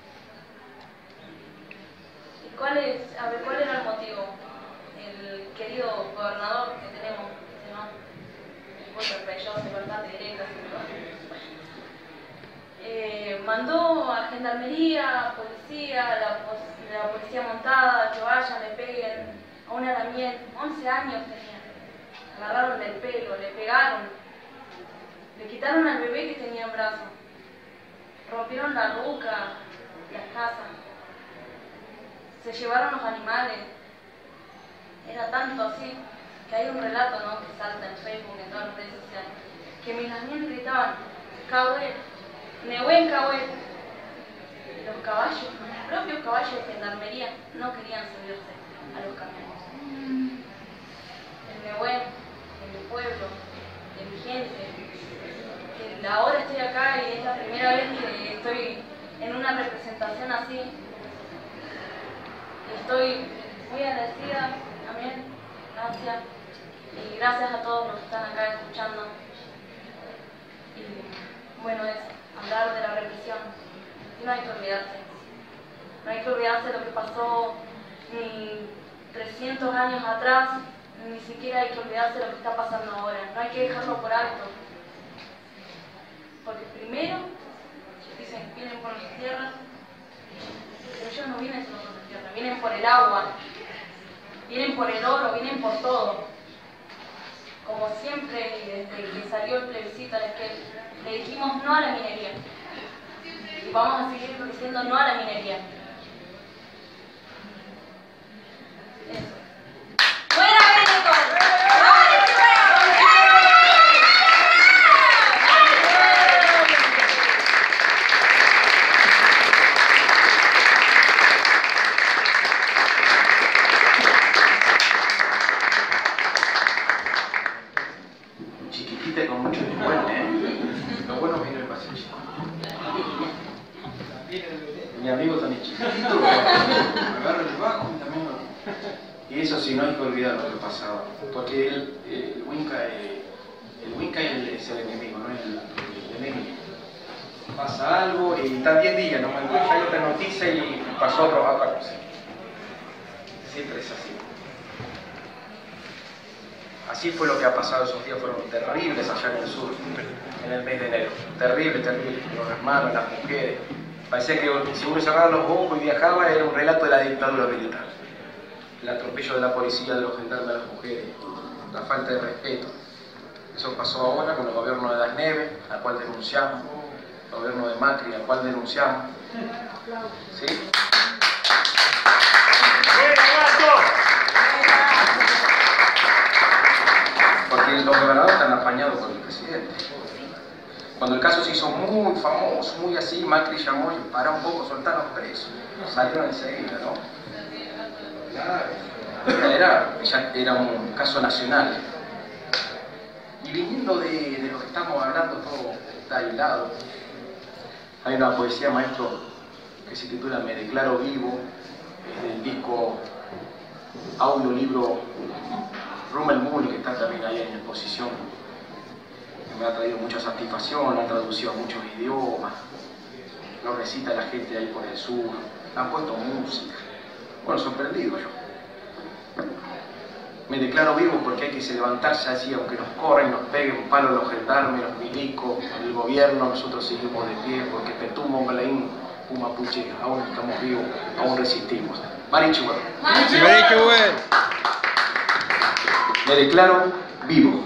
¿Y cuál era el motivo? El querido gobernador que tenemos, yo soy bastante directa, mandó a gendarmería, policía, la policía montada, que vayan, le peguen a una lamien, 11 años tenía. Agarraron del pelo, le pegaron, le quitaron al bebé que tenía en brazos. Rompieron la ruca, las casas, se llevaron los animales. Era tanto así que hay un relato, ¿no?, que salta en Facebook, en todas las redes sociales, que mis lamien gritaban Cahuel, Nehuen Cahuel. Los caballos, los propios caballos de gendarmería no querían subirse a los camiones. El Nehuen, de mi pueblo, de mi gente. Ahora estoy acá y es la primera vez que estoy en una representación así. Estoy muy agradecida, amén, gracias. Y gracias a todos los que están acá escuchando. Y bueno, es hablar de la represión. Y no hay que olvidarse. No hay que olvidarse de lo que pasó ni 300 años atrás, ni siquiera hay que olvidarse de lo que está pasando ahora. No hay que dejarlo por alto. Porque primero dicen que vienen por las tierras, pero ellos no vienen solo por las tierras, vienen por el agua, vienen por el oro, vienen por todo. Como siempre, desde que salió el plebiscito, es que le dijimos no a la minería. Y vamos a seguir diciendo no a la minería. Eso. Viste, con mucho descuento, Lo bueno viene el pasillo. Mi amigo también chiquitito, agarra el bajo y también lo... Y eso sí, no hay que olvidar lo que pasaba. Porque el Winca es el enemigo, no es el enemigo. Pasa algo y está 10 días, no me encuentro, hay otra noticia y pasó otra cosa. Siempre es así. Así fue lo que ha pasado, esos días fueron terribles allá en el sur, en el mes de enero. Terrible, terrible. Los hermanos, las mujeres. Parecía que si uno cerraba los ojos y viajaba era un relato de la dictadura militar. El atropello de la policía, de los gendarmes a las mujeres, la falta de respeto. Eso pasó ahora con el gobierno de Das Neves, al cual denunciamos, el gobierno de Macri, al cual denunciamos. ¿Sí? Porque los gobernadores están apañados por el presidente. Cuando el caso se hizo muy famoso, muy así, Macri llamó y pará un poco, soltar los presos. Salieron enseguida, ¿no? Era un caso nacional. Y viniendo de lo que estamos hablando, todo está aislado. Hay una poesía, maestro, que se titula Me declaro vivo, es del disco audiolibro Rummel Mull, que está también ahí en exposición. Me ha traído mucha satisfacción, ha traducido a muchos idiomas, lo recita la gente ahí por el sur, han puesto música. Bueno, sorprendido yo. Me declaro vivo porque hay que levantarse así, aunque nos corren, nos peguen palos los gendarmes, los milicos, el gobierno, nosotros seguimos de pie porque Petumbo, Molaín, un mapuche, aún estamos vivos, aún resistimos. Marichuel. Me declaro vivo.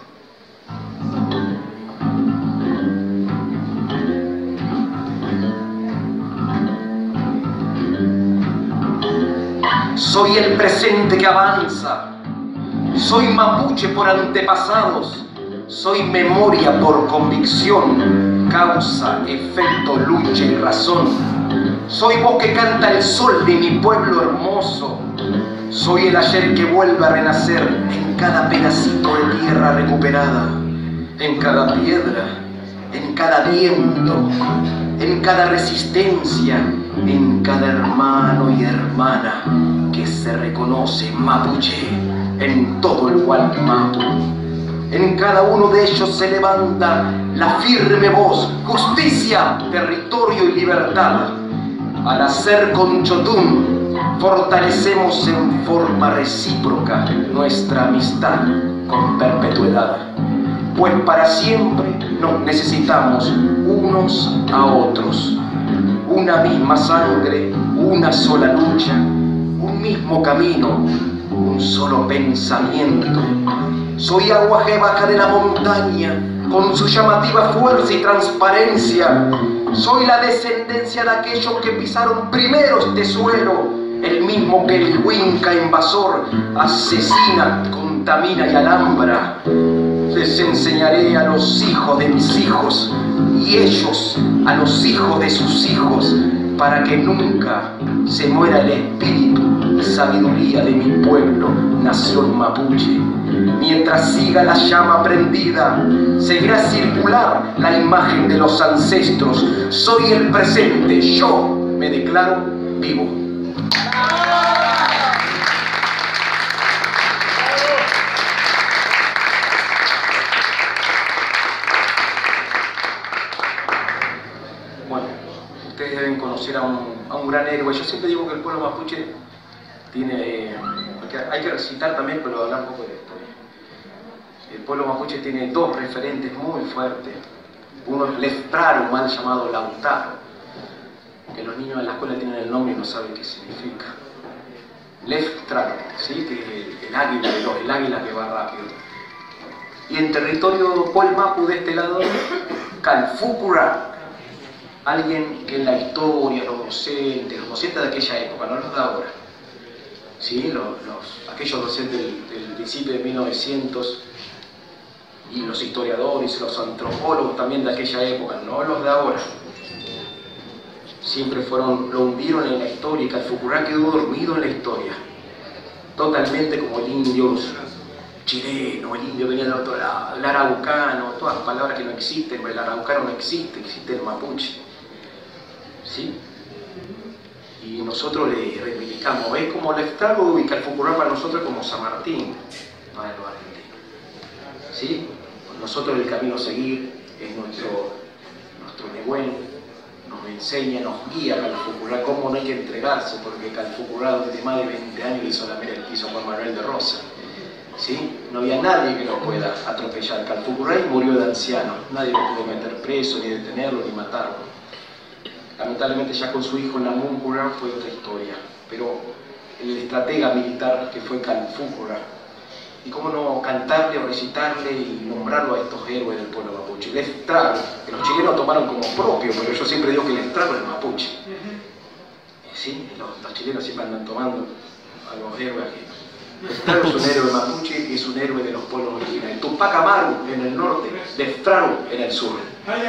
Soy el presente que avanza, soy mapuche por antepasados, soy memoria por convicción, causa, efecto, lucha y razón. Soy voz que canta el sol de mi pueblo hermoso, soy el ayer que vuelve a renacer en cada pedacito de tierra recuperada, en cada piedra, en cada viento, en cada resistencia, en cada hermano y hermana que se reconoce mapuche en todo el Gualmapu. En cada uno de ellos se levanta la firme voz, justicia, territorio y libertad. Al hacer con Chotum, fortalecemos en forma recíproca nuestra amistad con perpetuidad. Pues para siempre nos necesitamos unos a otros. Una misma sangre, una sola lucha, un mismo camino, un solo pensamiento. Soy agua que baja de la montaña con su llamativa fuerza y transparencia. Soy la descendencia de aquellos que pisaron primero este suelo, el mismo que el Winca invasor asesina, contamina y alhambra. Les enseñaré a los hijos de mis hijos y ellos a los hijos de sus hijos, para que nunca se muera el espíritu y sabiduría de mi pueblo, nación mapuche. Mientras siga la llama prendida, seguirá circular la imagen de los ancestros. Soy el presente, yo me declaro vivo. Ustedes deben conocer a un gran héroe. Yo siempre digo que el pueblo mapuche tiene, porque hay que recitar también, pero hablar un poco de esto. El pueblo mapuche tiene dos referentes muy fuertes. Uno es Leftraro, mal llamado Lautaro, que los niños de la escuela tienen el nombre y no saben qué significa. Leftraro, ¿sí? Que el águila que va rápido. Y en territorio Gualmapu de este lado, Calfúcura, alguien que en la historia, los docentes de aquella época, no los de ahora, ¿sí? Aquellos docentes del principio de 1900 y los historiadores, los antropólogos también de aquella época, no los de ahora, siempre lo hundieron en la historia y Calfúcura quedó dormido en la historia, totalmente como el indio chileno, el indio venía del otro lado, el araucano, todas las palabras que no existen, el araucano no existe, existe el mapuche. ¿Sí? Y nosotros le reivindicamos, es como el Estrago y Calfucurá para nosotros como San Martín, no es lo argentino. ¿Sí? Nosotros el camino a seguir es nuestro Nehuen, nos enseña, nos guía Calfucurá cómo no hay que entregarse, porque Calfucurá durante más de 20 años hizo la mera el piso Juan Manuel de Rosa. ¿Sí? No había nadie que lo pueda atropellar. Calfucurá murió de anciano, nadie lo pudo meter preso, ni detenerlo, ni matarlo. Lamentablemente ya con su hijo Namuncurá fue otra historia, pero el estratega militar que fue Calfucurá, y cómo no cantarle o recitarle y nombrarlo a estos héroes del pueblo mapuche. El estrago, que los chilenos tomaron como propio, pero yo siempre digo que el estrago es mapuche. ¿Sí? Los chilenos siempre andan tomando a los héroes aquí. El estrago es un héroe mapuche y es un héroe de los pueblos originales. Tupac Amaru en el norte, Estrago en el sur.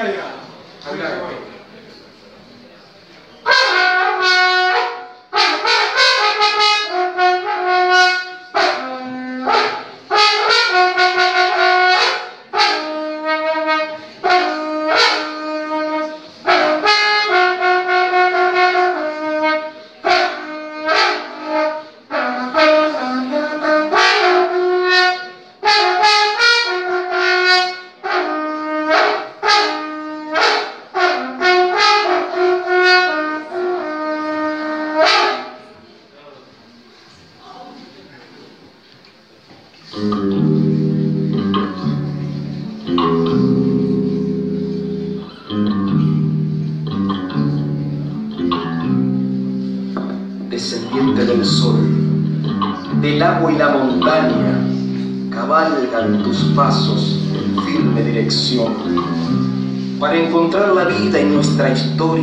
Descendiente del sol, del agua y la montaña, cabalgan tus pasos en firme dirección para encontrar la vida en nuestra historia.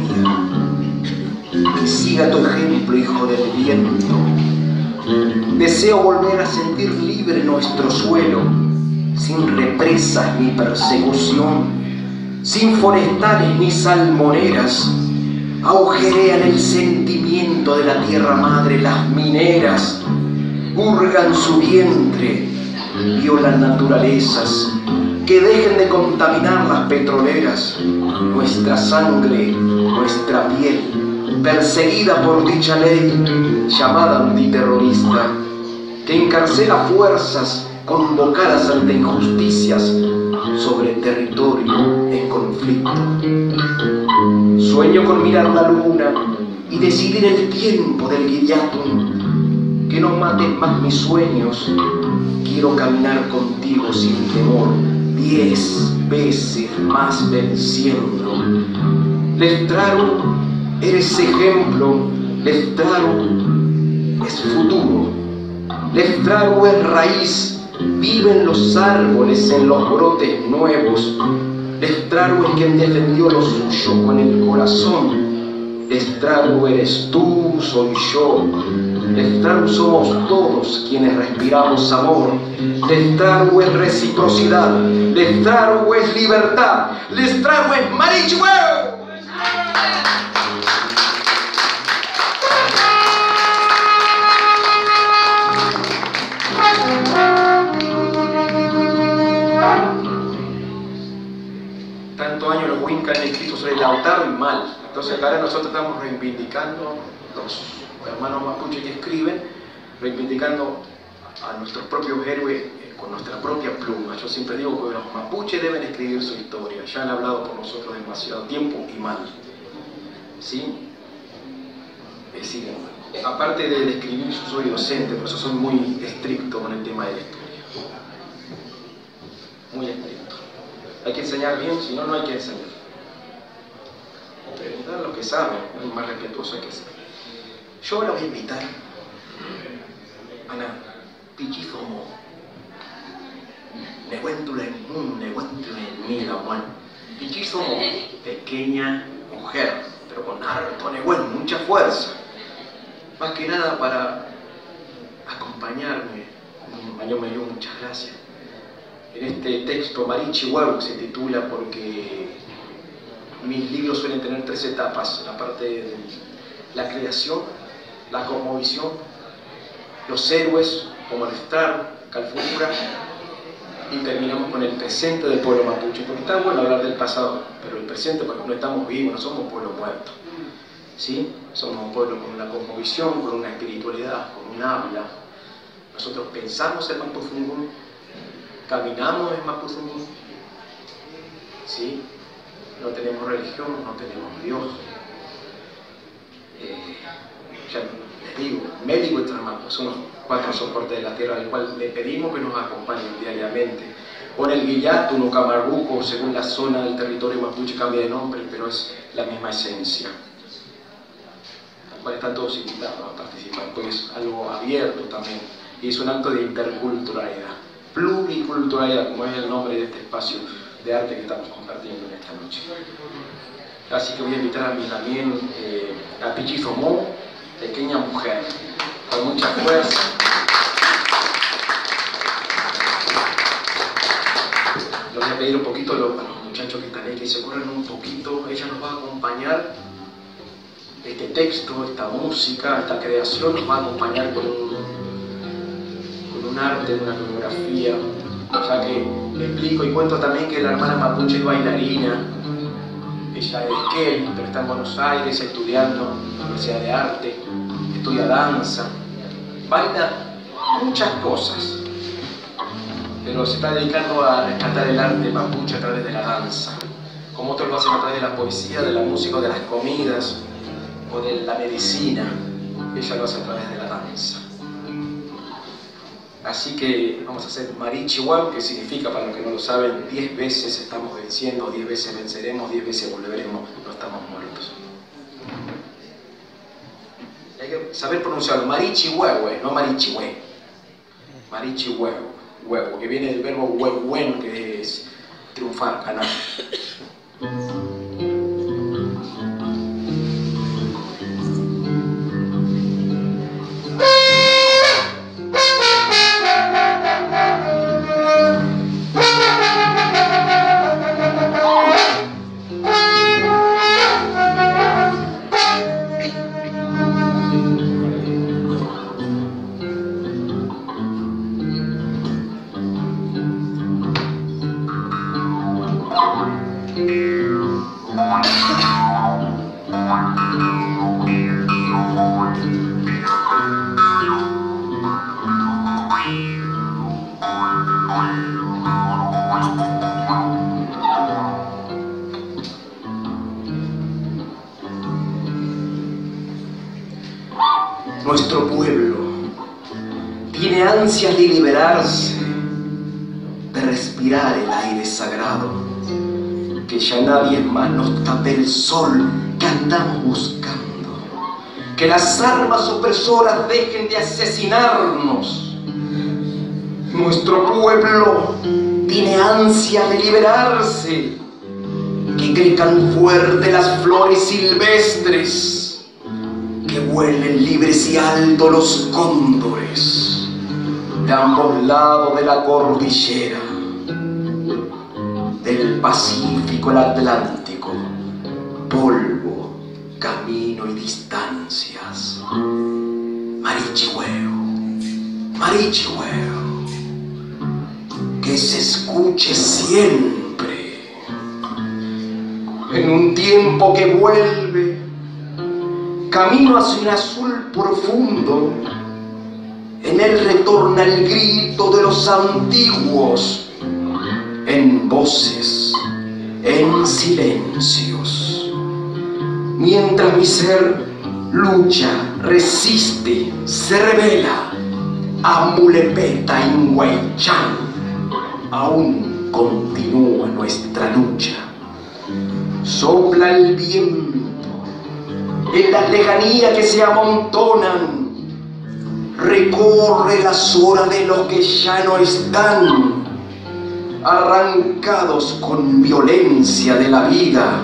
Que siga tu ejemplo, hijo del viento. Deseo volver a sentir libre nuestro suelo, sin represas ni persecución, sin forestales ni salmoneras. Agujerean el sentimiento de la tierra madre, las mineras hurgan su vientre, violan naturalezas, que dejen de contaminar las petroleras, nuestra sangre, nuestra piel, perseguida por dicha ley llamada antiterrorista, que encarcela fuerzas convocadas ante injusticias sobre territorio en conflicto. Sueño con mirar la luna y decidir el tiempo del Guiriatun. Que no maten más mis sueños, quiero caminar contigo sin temor, 10 veces más venciendo. Lestraru, eres ejemplo, Lestraru es futuro, Lestraru es raíz, vive en los árboles, en los brotes nuevos. Lestraru es quien defendió lo suyo con el corazón. Lestraru eres tú, soy yo. Lestraru somos todos quienes respiramos amor. Lestraru es reciprocidad. Lestraru es libertad. Lestraru es marihuana. Tantos años los Wincas han escrito sobre Lautaro y mal. Entonces ahora nosotros estamos reivindicando, los hermanos mapuches que escriben, reivindicando a nuestros propios héroes con nuestra propia pluma. Yo siempre digo que los mapuches deben escribir su historia. Ya han hablado por nosotros demasiado tiempo y mal. ¿Sí? Es decir, aparte de escribir, yo soy docente, por eso soy muy estricto con el tema del estudio. Muy estricto. Hay que enseñar bien, si no, no hay que enseñar. O preguntar lo que saben, es más respetuoso que ser. Yo ahora voy a invitar a Ana Pichizomo. Nehuéntula en un, nehuéntula en mí, la Juan. Pichizomo, pequeña mujer, pero con harto nehuén, mucha fuerza. Más que nada para acompañarme. Yo me dio muchas gracias. En este texto Marichihuahua se titula porque mis libros suelen tener 3 etapas: la parte de la creación, la cosmovisión, los héroes como Lestraru, Calfucurá, y terminamos con el presente del pueblo mapuche, porque está bueno hablar del pasado, pero el presente porque no estamos vivos, no somos un pueblo muerto, ¿sí? Somos un pueblo con una cosmovisión, con una espiritualidad, con un habla. Nosotros pensamos en Mapudungun, caminamos en Mapudungun, ¿sí? No tenemos religión, no tenemos Dios. Ya les digo, Médico y Tramapo son los 4 soportes de la tierra, al cual le pedimos que nos acompañen diariamente. Con el Guillatu, Nucamarruco, según la zona del territorio mapuche cambia de nombre, pero es la misma esencia, al cual están todos invitados a participar, porque es algo abierto también, y es un acto de interculturalidad, pluriculturalidad, como es el nombre de este espacio de arte que estamos compartiendo en esta noche. Así que voy a invitar a mí también a Pichi Somó, pequeña mujer, con mucha fuerza. Les voy a pedir un poquito a los muchachos que están ahí que se corran un poquito. Ella nos va a acompañar, este texto, esta música, esta creación nos va a acompañar con un arte, una coreografía, ya que le explico y cuento también que la hermana mapuche es bailarina. Ella es Kel, pero está en Buenos Aires estudiando en la Universidad de Arte, estudia danza, baila muchas cosas, pero se está dedicando a rescatar el arte mapuche a través de la danza, como otros lo hacen a través de la poesía, de la música, de las comidas o de la medicina. Ella lo hace a través de la danza. Así que vamos a hacer Marichihuahua, que significa, para los que no lo saben, 10 veces estamos venciendo, 10 veces venceremos, 10 veces volveremos, no estamos muertos. Y hay que saber pronunciarlo, Marichihuahua, no Marichihue. Marichihuahua, huevo, que viene del verbo huehuen, que es triunfar, ganar. Nuestro pueblo tiene ansias de liberarse, de respirar el aire sagrado, que ya nadie más nos tape el sol que andamos buscando, que las armas opresoras dejen de asesinarnos. Nuestro pueblo tiene ansia de liberarse, que crezcan fuerte las flores silvestres, que vuelen libres y altos los cóndores de ambos lados de la cordillera, del Pacífico al Atlántico, polvo, camino y distancias. Marichihuahua, Marichihuahua, que se escuche siempre, en un tiempo que vuelve, camino hacia un azul profundo. En él retorna el grito de los antiguos, en voces, en silencios. Mientras mi ser lucha, resiste, se revela, Amulepeta Inguaychán, aún continúa nuestra lucha. Sopla el viento en las lejanías que se amontonan, recorre las horas de los que ya no están, arrancados con violencia de la vida,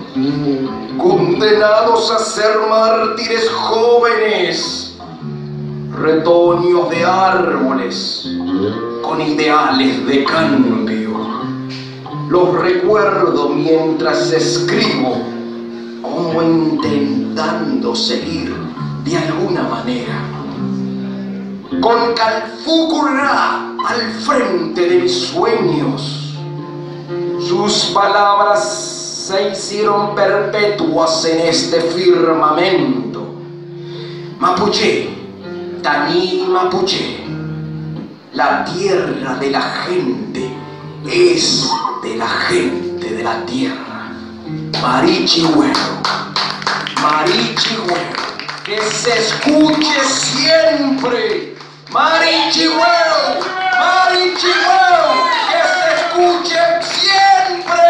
condenados a ser mártires jóvenes, retoños de árboles con ideales de cambio. Los recuerdo mientras escribo, como intentando seguir de alguna manera. Con Calfucurá al frente de mis sueños. Sus palabras se hicieron perpetuas en este firmamento. Mapuche, Taní Mapuche, la tierra de la gente es de la gente de la tierra. Marichihuelo, Marichihuelo, que se escuche siempre. Marichihuelo, Marichihuelo, que se escuche siempre.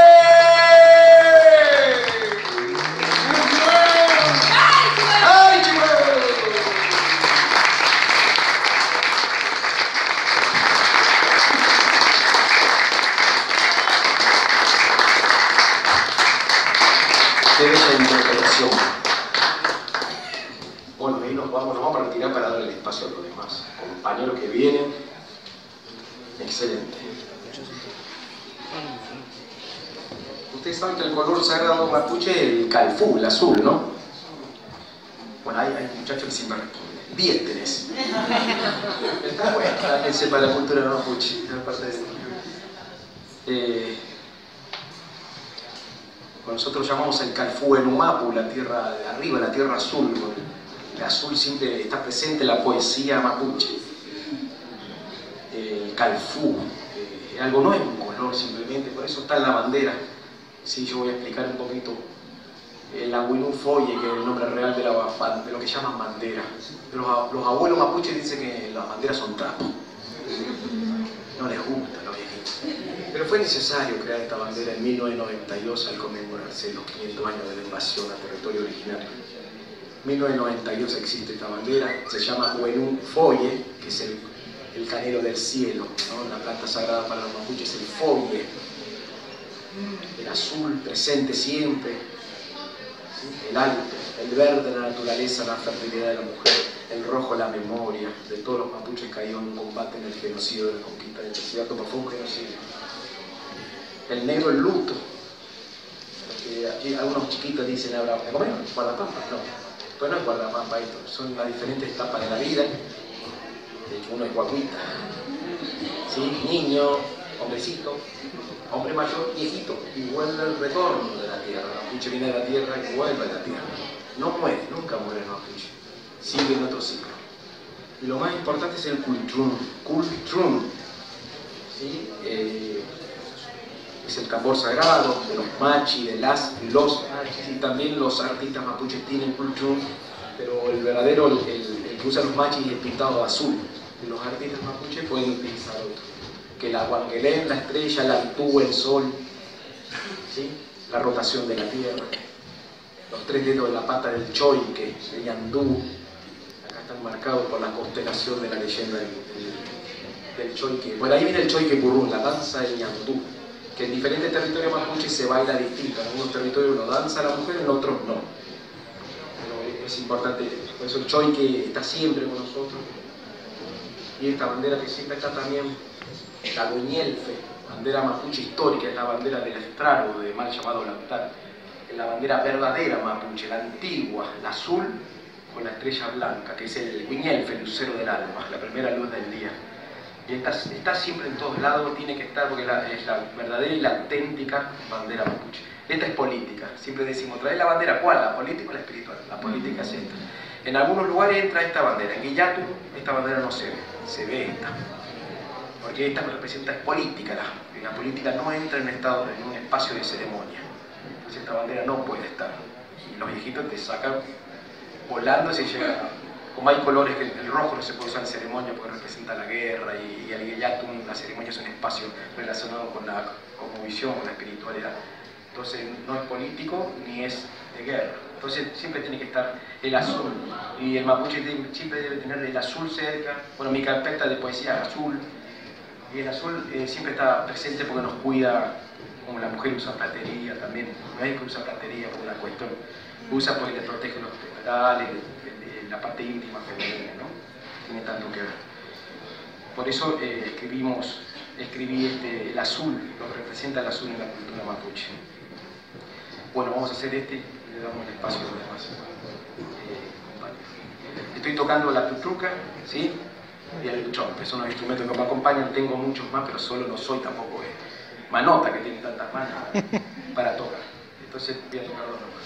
De esa interpretación. Bueno, ahí nos vamos a retirar para darle espacio a los demás compañeros que vienen. Excelente. Ustedes saben que el color sagrado mapuche es el calfú, el azul, ¿no? Bueno, hay muchachos que siempre responden. 10 tenés. Está bueno, para que sepa la cultura mapuche. Aparte de... nosotros llamamos el calfú en Humapu, la tierra de arriba, la tierra azul. El azul siempre está presente en la poesía mapuche. El calfú, algo no es un color simplemente, por eso está en la bandera. Sí, yo voy a explicar un poquito el Aguinú Foye, que es el nombre real de lo que llaman bandera. Los abuelos mapuches dicen que las banderas son trapos. No les gusta a los viejitos. Pero fue necesario crear esta bandera en 1992 al conmemorarse los 500 años de la invasión a territorio originario. En 1992 existe esta bandera, se llama Aguinú Foye, que es el canelo del cielo, ¿no? La planta sagrada para los mapuches es el foye, el azul presente siempre, ¿sí? El alto, el verde la naturaleza, la fertilidad de la mujer, el rojo la memoria de todos los mapuches caídos en un combate en el genocidio de la conquista del desierto, porque fue un genocidio. El negro el luto, aquí algunos chiquitos dicen ahora, ¿me comen? ¿Guardapampa? No, pues no es guardapampa esto, son las diferentes etapas de la vida. Uno es guaguita, ¿sí? Niño, hombrecito, hombre mayor, viejito, y vuelve al retorno de la tierra. El mapuche viene de la tierra y vuelve a la tierra. No muere, nunca muere el mapuche, sigue en otro ciclo. Y lo más importante es el cultrún, ¿sí? Es el tambor sagrado de los machi, de los machis, y también los artistas mapuches tienen cultrún, pero el verdadero, el que usa los machis es pintado azul. Y los artistas mapuches pueden utilizar otro, que la huanguelén, la estrella, la altú, el sol, ¿sí? La rotación de la tierra, los 3 dedos de la pata del choique, el yandú, acá están marcados por la constelación de la leyenda del choique. Bueno, ahí viene el choique currún, la danza del yandú, que en diferentes territorios mapuches se baila distinto. En algunos territorios lo danza la mujer, en otros no. Pero es importante, por eso el choique está siempre con nosotros. Y esta bandera que siempre está también, la Guiñelfe, bandera mapuche histórica, es la bandera del estraro de mal llamado Lautar. Es la bandera verdadera mapuche, la antigua, la azul con la estrella blanca, que es el Guiñelfe, el lucero del alma, la primera luz del día. Y está siempre en todos lados, tiene que estar porque es la verdadera y la auténtica bandera mapuche. Esta es política, siempre decimos, ¿trae la bandera cuál? ¿La política o la espiritual? La política es esta. En algunos lugares entra esta bandera, en Guillatu esta bandera no se ve, se ve esta. Porque esta representa es política, la política no entra en un espacio de ceremonia. Entonces esta bandera no puede estar. Y los viejitos te sacan volando y se llega. Como hay colores que el rojo no se puede usar en ceremonia porque representa la guerra y el Guillatu, la ceremonia es un espacio relacionado con la cosmovisión, con la espiritualidad. Entonces no es político ni es de guerra. Entonces siempre tiene que estar el azul. Y el mapuche siempre debe tener el azul cerca. Bueno, mi carpeta de poesía es azul. Y el azul siempre está presente porque nos cuida, como la mujer usa platería también. No hay que usar platería por una cuestión. Usa porque le protege los genitales, la parte íntima femenina, ¿no? Tiene tanto que ver. Por eso escribí el azul, lo que representa el azul en la cultura mapuche. Bueno, vamos a hacer y le damos el espacio a los demás. Estoy tocando la tutruca, ¿sí? y el trompe. Son los instrumentos que me acompañan, tengo muchos más, pero solo no soy tampoco manota que tiene tantas manos para tocar. Entonces voy a tocar dos nomás.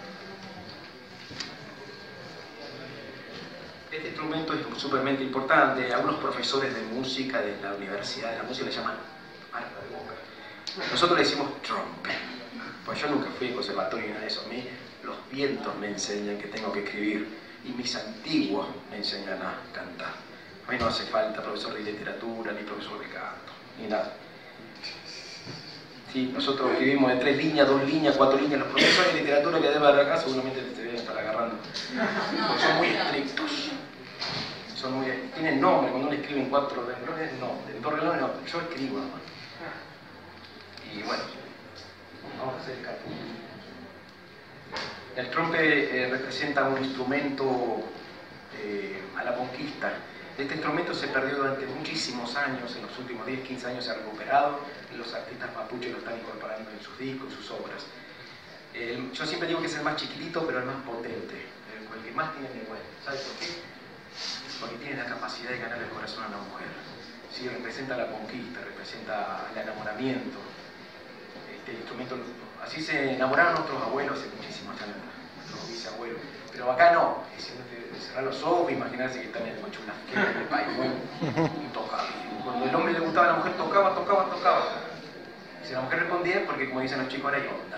Este instrumento es súpermente importante. Algunos profesores de música de la Universidad de la Música le llaman arpa de boca. Nosotros le decimos trompe. Pues yo nunca fui a conservatorio ni nada de eso. A mí los vientos me enseñan que tengo que escribir y mis antiguos me enseñan a cantar. A mí no hace falta profesor de literatura, ni profesor de canto, ni nada. Sí, nosotros escribimos de 3 líneas, 2 líneas, 4 líneas. Los profesores de literatura que deben haber acá seguramente te deben estar agarrando. Porque son muy estrictos. Tienen nombre, cuando uno escribe en 4 renglones, no. En 2 renglones no. Yo escribo nomás. Y bueno, vamos a hacer el capullo. El trompe representa un instrumento a la conquista. Este instrumento se perdió durante muchísimos años, en los últimos 10, 15 años se ha recuperado, y los artistas mapuches lo están incorporando en sus discos, en sus obras. Yo siempre digo que es el más chiquitito, pero el más potente, el que más tiene lengüeta. ¿Sabes por qué? Porque tiene la capacidad de ganar el corazón a una mujer. Sí, representa la conquista, representa el enamoramiento. Este instrumento, así se enamoraron nuestros abuelos hace muchísimos años, nuestros bisabuelos. Pero acá no, cerrar los ojos, imaginarse que están en el Machulafquén, en el país, y tocaba. Cuando el hombre le gustaba a la mujer, tocaba. Si la mujer respondía, porque como dicen los chicos, ahora hay onda.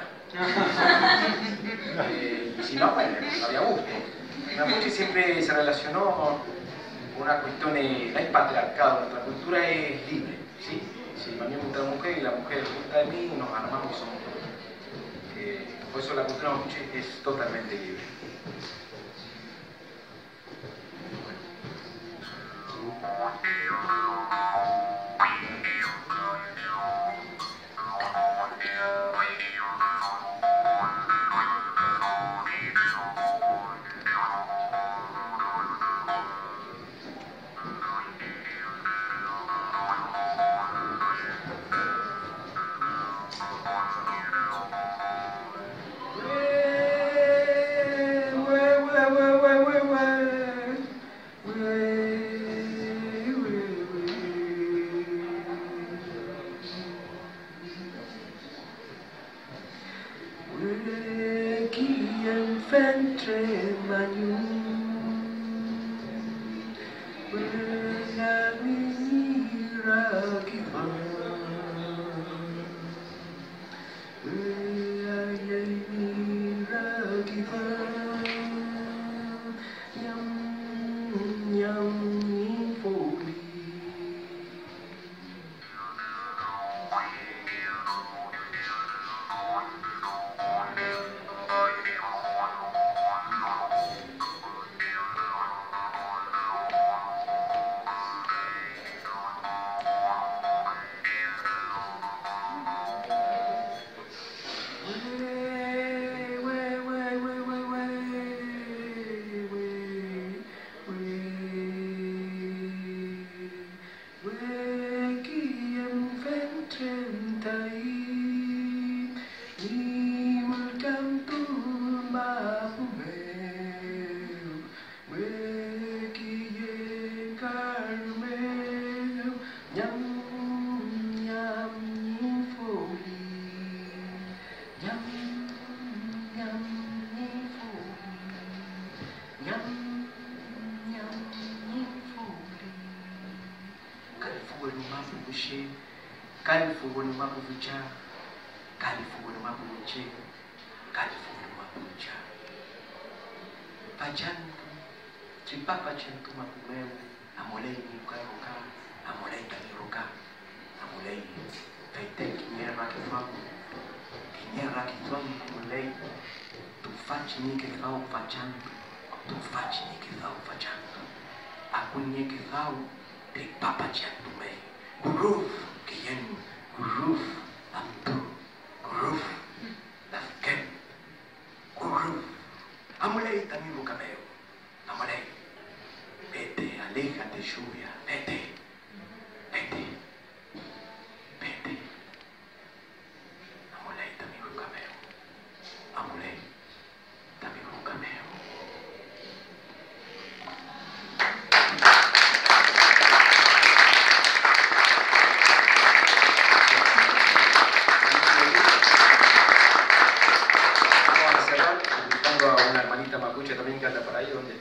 Y si no, bueno, no había gusto. La mapuche siempre se relacionó con una cuestión, no es patriarcado, nuestra cultura es libre, ¿sí? Si a mí me gusta la mujer y la mujer gusta de mí, nos armamos y somos todos. Por eso la cultura mapuche es totalmente libre.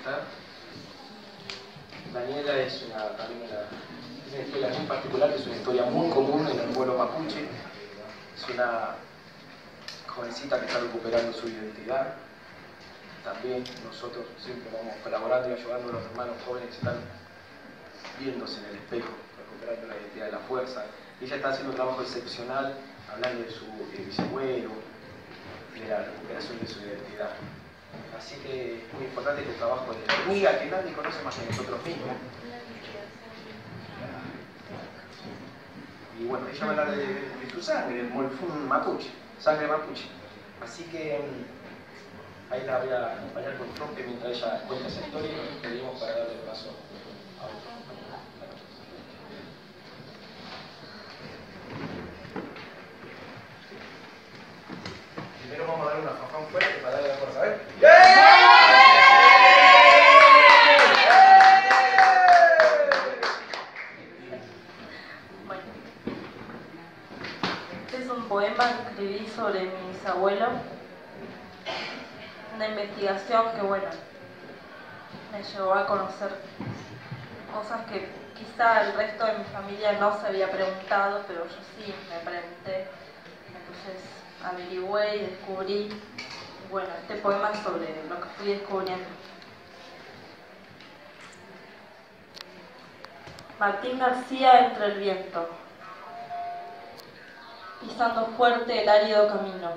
estar. Daniela es también una historia muy particular, es una historia muy común en el pueblo mapuche. Es una jovencita que está recuperando su identidad. También nosotros siempre vamos colaborando y ayudando a los hermanos jóvenes que están viéndose en el espejo, recuperando la identidad de la fuerza. Ella está haciendo un trabajo excepcional, hablando de su bisabuelo, de la recuperación de su identidad. Así que es muy importante este trabajo de la hormiga que nadie conoce más que nosotros mismos. Y bueno, ella va a hablar de su sangre, del molfún mapuche, sangre mapuche. Así que ahí la voy a acompañar con Trompe mientras ella cuenta esa historia y nos pedimos para darle paso a otro. Primero vamos a dar una fanfán fuerte para darle la fuerza. A ver. Bueno, este es un poema que escribí sobre mi bisabuelo. Una investigación que, bueno, me llevó a conocer cosas que quizá el resto de mi familia no se había preguntado, pero yo sí me pregunté. Entonces averigüé y descubrí, bueno, este poema es sobre lo que fui descubriendo. Martín García entre el viento, pisando fuerte el árido camino,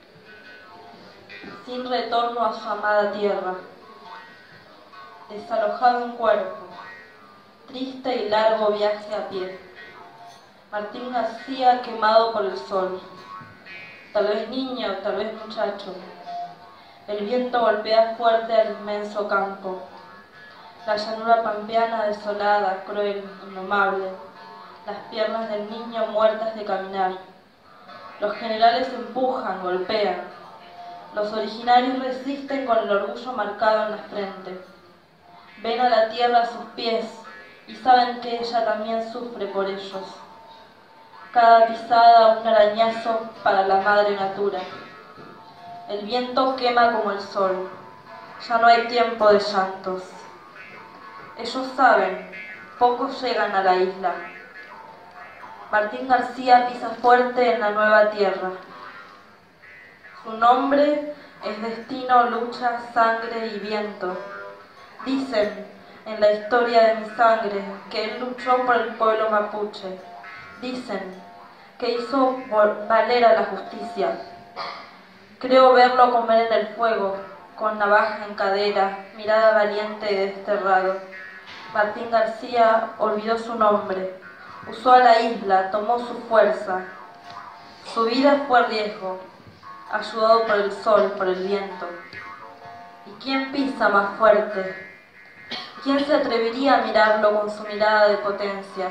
sin retorno a su amada tierra, desalojado en cuerpo, triste y largo viaje a pie. Martín García quemado por el sol, tal vez niño, tal vez muchacho. El viento golpea fuerte al inmenso campo, la llanura pampeana desolada, cruel, indomable, las piernas del niño muertas de caminar. Los generales empujan, golpean. Los originarios resisten con el orgullo marcado en la frente. Ven a la tierra a sus pies y saben que ella también sufre por ellos. Cada pisada un arañazo para la madre natura. El viento quema como el sol. Ya no hay tiempo de llantos. Ellos saben, pocos llegan a la isla. Martín García pisa fuerte en la nueva tierra. Su nombre es destino, lucha, sangre y viento. Dicen en la historia de mi sangre que él luchó por el pueblo mapuche. Dicen que hizo valer a la justicia. Creo verlo comer en el fuego, con navaja en cadera, mirada valiente y desterrado. Martín García olvidó su nombre, usó a la isla, tomó su fuerza. Su vida fue riesgo, ayudado por el sol, por el viento. ¿Y quién pisa más fuerte? ¿Quién se atrevería a mirarlo con su mirada de potencia?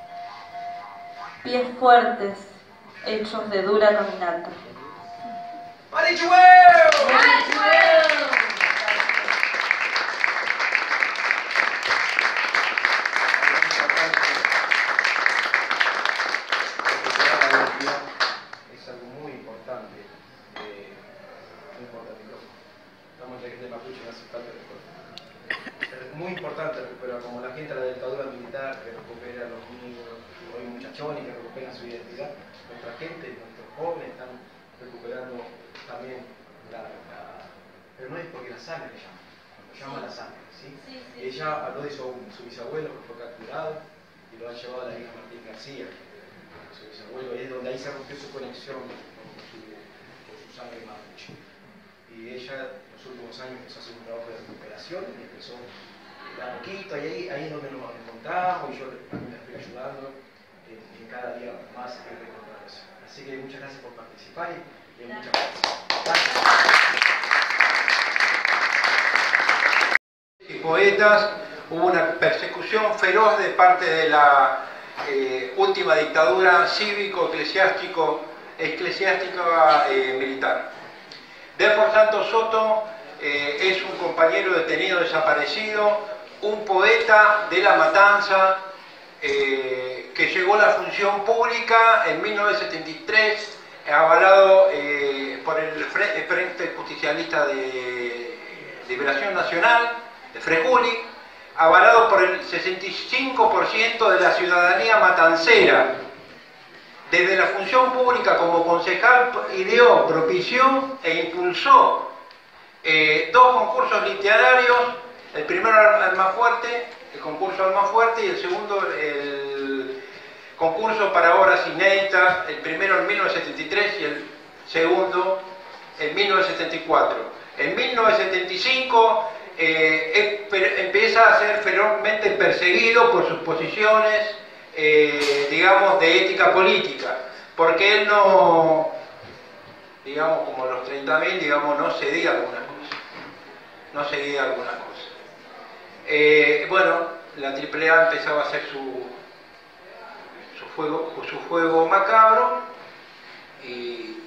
Pies fuertes, hechos de dura caminata. Es algo muy importante. No importa el micrófono. Estamos en gente mapuche, no hace falta recuperar. Es muy importante recuperar, como la gente de la dictadura militar que recupera a los niños, hoy muchachones que recuperan su identidad. Nuestra gente, nuestros jóvenes están recuperando también pero no es porque la sangre le llama, lo llama la sangre, ¿sí? Ella habló de su bisabuelo que fue capturado y lo han llevado a la isla Martín García. Su bisabuelo es donde ahí se rompió su conexión con su sangre mapuche. Y ella en los últimos años empezó a hacer un trabajo de recuperación y empezó de a poquito, y ahí es donde nos encontramos y yo también la estoy ayudando en cada día más en recordar eso. Así que muchas gracias por participar y muchas gracias. Y poetas, hubo una persecución feroz de parte de la última dictadura cívico-eclesiástica militar. Delfos Santos Soto es un compañero detenido desaparecido, un poeta de La Matanza que llegó a la función pública en 1973, avalado por el Frente Justicialista de Liberación Nacional. de Frejuli, avalado por el 65% de la ciudadanía matancera. Desde la función pública como concejal ideó, propició e impulsó 2 concursos literarios, el primero Almafuerte, el concurso Almafuerte, y el segundo el concurso para obras inéditas, el primero en 1973 y el segundo en 1974. En 1975 empieza a ser ferozmente perseguido por sus posiciones, digamos, de ética política, porque él no, digamos, como los 30.000, digamos, no cedía algunas cosas, no seguía algunas cosas. Bueno, la AAA empezaba a hacer su juego macabro, y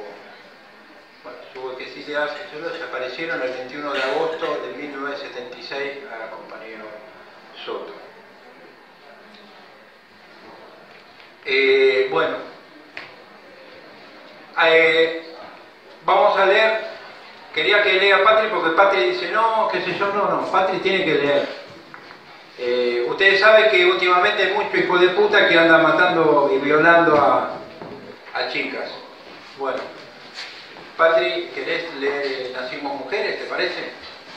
tuvo que exiliarse, desaparecieron el 21 de agosto de 1976 a la compañía Soto. Bueno, vamos a leer. Quería que lea Patri, porque Patri dice no, qué sé yo, no, Patri tiene que leer. Ustedes saben que últimamente hay mucho hijo de puta que anda matando y violando a chicas. Bueno, Patri, ¿querés leer Nacimos Mujeres, te parece?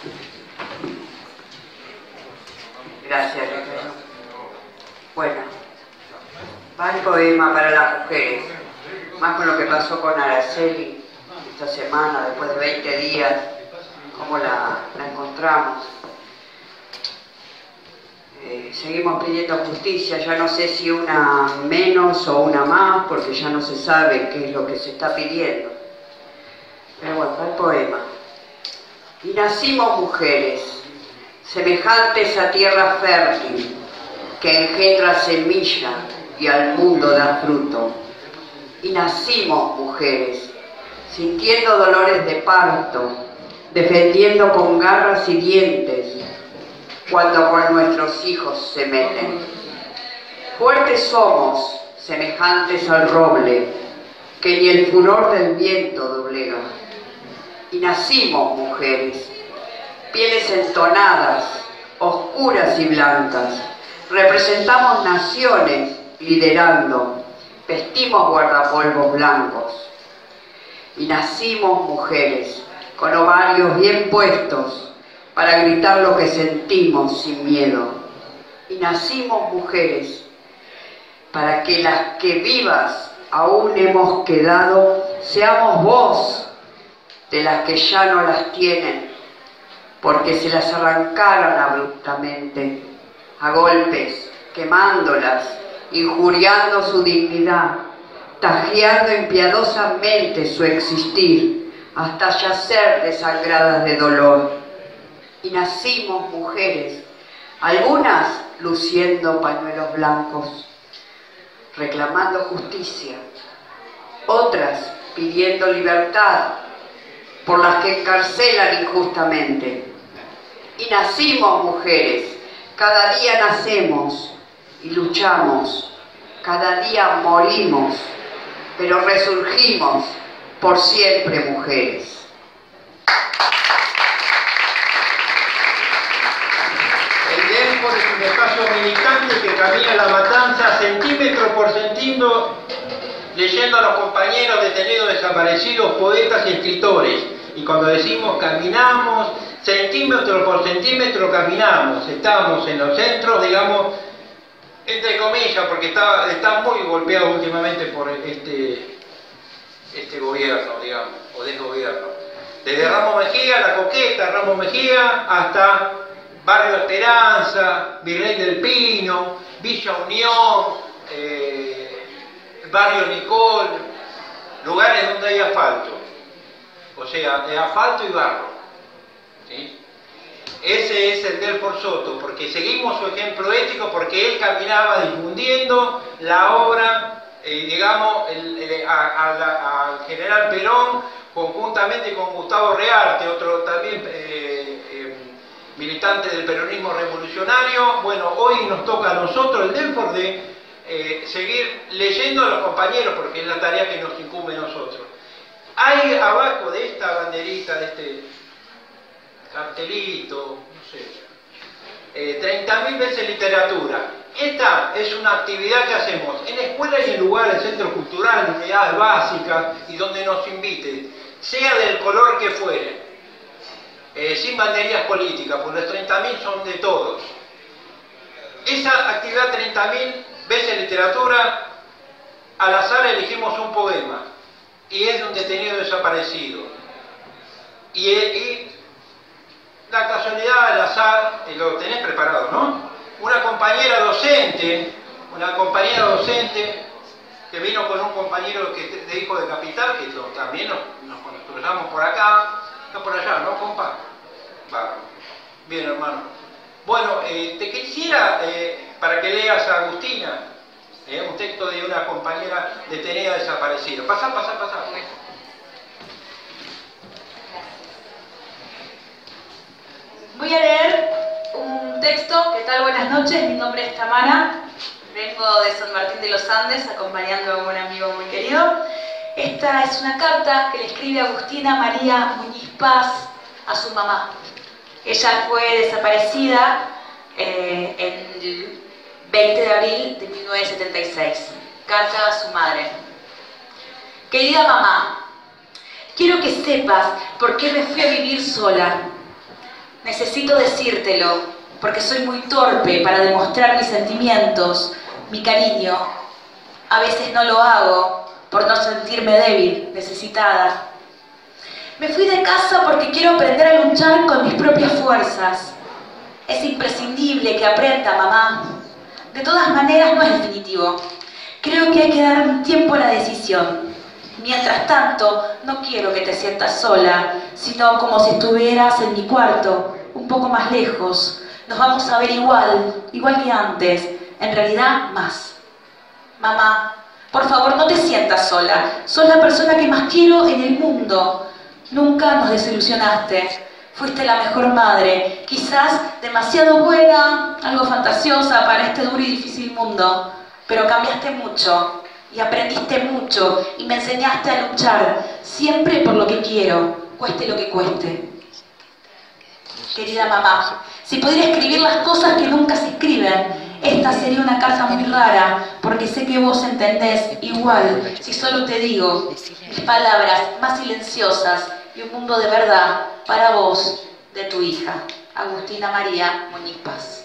Gracias, Ricardo. Bueno, va el poema para las mujeres, más con lo que pasó con Araceli esta semana, después de 20 días, cómo la encontramos. Seguimos pidiendo justicia, ya no sé si una menos o una más, porque ya no se sabe qué es lo que se está pidiendo. Pero bueno, va el poema. Y nacimos mujeres, semejantes a tierra fértil, que engendra semilla y al mundo da fruto. Y nacimos mujeres, sintiendo dolores de parto, defendiendo con garras y dientes, cuando con nuestros hijos se meten. Fuertes somos, semejantes al roble, que ni el furor del viento doblega. Y nacimos mujeres, pieles entonadas, oscuras y blancas, representamos naciones liderando, vestimos guardapolvos blancos. Y nacimos mujeres, con ovarios bien puestos, para gritar lo que sentimos sin miedo. Y nacimos mujeres, para que las que vivas aún hemos quedado, seamos voz de las que ya no las tienen, porque se las arrancaron abruptamente, a golpes, quemándolas, injuriando su dignidad, tajeando impiadosamente su existir, hasta yacer desangradas de dolor. Y nacimos mujeres, algunas luciendo pañuelos blancos, reclamando justicia, otras pidiendo libertad por las que encarcelan injustamente. Y nacimos mujeres, cada día nacemos y luchamos, cada día morimos, pero resurgimos por siempre mujeres. Es un espacio militante que camina la matanza centímetro por centímetro, leyendo a los compañeros detenidos, desaparecidos, poetas y escritores. Y cuando decimos caminamos, centímetro por centímetro caminamos. Estamos en los centros, digamos, entre comillas, porque está muy golpeado últimamente por este gobierno, digamos, o desgobierno. Desde Ramos Mejía, La Coqueta, Ramos Mejía, hasta Barrio Esperanza, Virrey del Pino, Villa Unión, Barrio Nicol, lugares donde hay asfalto, o sea, de asfalto y barro, ¿sí? Ese es el Delfort Soto, porque seguimos su ejemplo ético, porque él caminaba difundiendo la obra, digamos, al general Perón, conjuntamente con Gustavo Rearte, otro también militante del peronismo revolucionario. Bueno, hoy nos toca a nosotros el Delfort de seguir leyendo a los compañeros, porque es la tarea que nos incumbe a nosotros. Hay abajo de esta banderita, de este cartelito, no sé, 30.000 veces literatura. Esta es una actividad que hacemos en escuelas y en lugares, centros culturales, en unidades básicas y donde nos inviten, sea del color que fuere, sin banderías políticas, porque los 30.000 son de todos. Esa actividad 30.000 veces literatura, al azar elegimos un poema y es de un detenido desaparecido. Y la casualidad, al azar, lo tenés preparado, ¿no? Una compañera docente que vino con un compañero de hijo de capital, que también nos cruzamos por acá, no por allá, ¿no, compa? Va. Bien, hermano. Bueno, te quisiera, para que leas a Agustina, un texto de una compañera detenida desaparecida. Pasá. Voy a leer un texto. ¿Qué tal? Buenas noches, mi nombre es Tamara, vengo de San Martín de los Andes acompañando a un amigo muy querido. Esta es una carta que le escribe Agustina María Muñiz Paz a su mamá. Ella fue desaparecida el 20 de abril de 1976. Carta a su madre. Querida mamá, quiero que sepas por qué me fui a vivir sola. Necesito decírtelo, porque soy muy torpe para demostrar mis sentimientos, mi cariño. A veces no lo hago por no sentirme débil, necesitada. Me fui de casa porque quiero aprender a luchar con mis propias fuerzas. Es imprescindible que aprenda, mamá. De todas maneras, no es definitivo. Creo que hay que dar un tiempo a la decisión. Mientras tanto, no quiero que te sientas sola, sino como si estuvieras en mi cuarto, un poco más lejos. Nos vamos a ver igual que antes, en realidad más. Mamá, por favor, no te sientas sola. Sos la persona que más quiero en el mundo. Nunca nos desilusionaste. Fuiste la mejor madre, quizás demasiado buena, algo fantasiosa para este duro y difícil mundo, pero cambiaste mucho y aprendiste mucho y me enseñaste a luchar, siempre por lo que quiero, cueste lo que cueste. Querida mamá, si pudiera escribir las cosas que nunca se escriben, esta sería una carta muy rara, porque sé que vos entendés igual, si solo te digo mis palabras más silenciosas y un mundo de verdad para vos, de tu hija, Agustina María Muñiz Paz.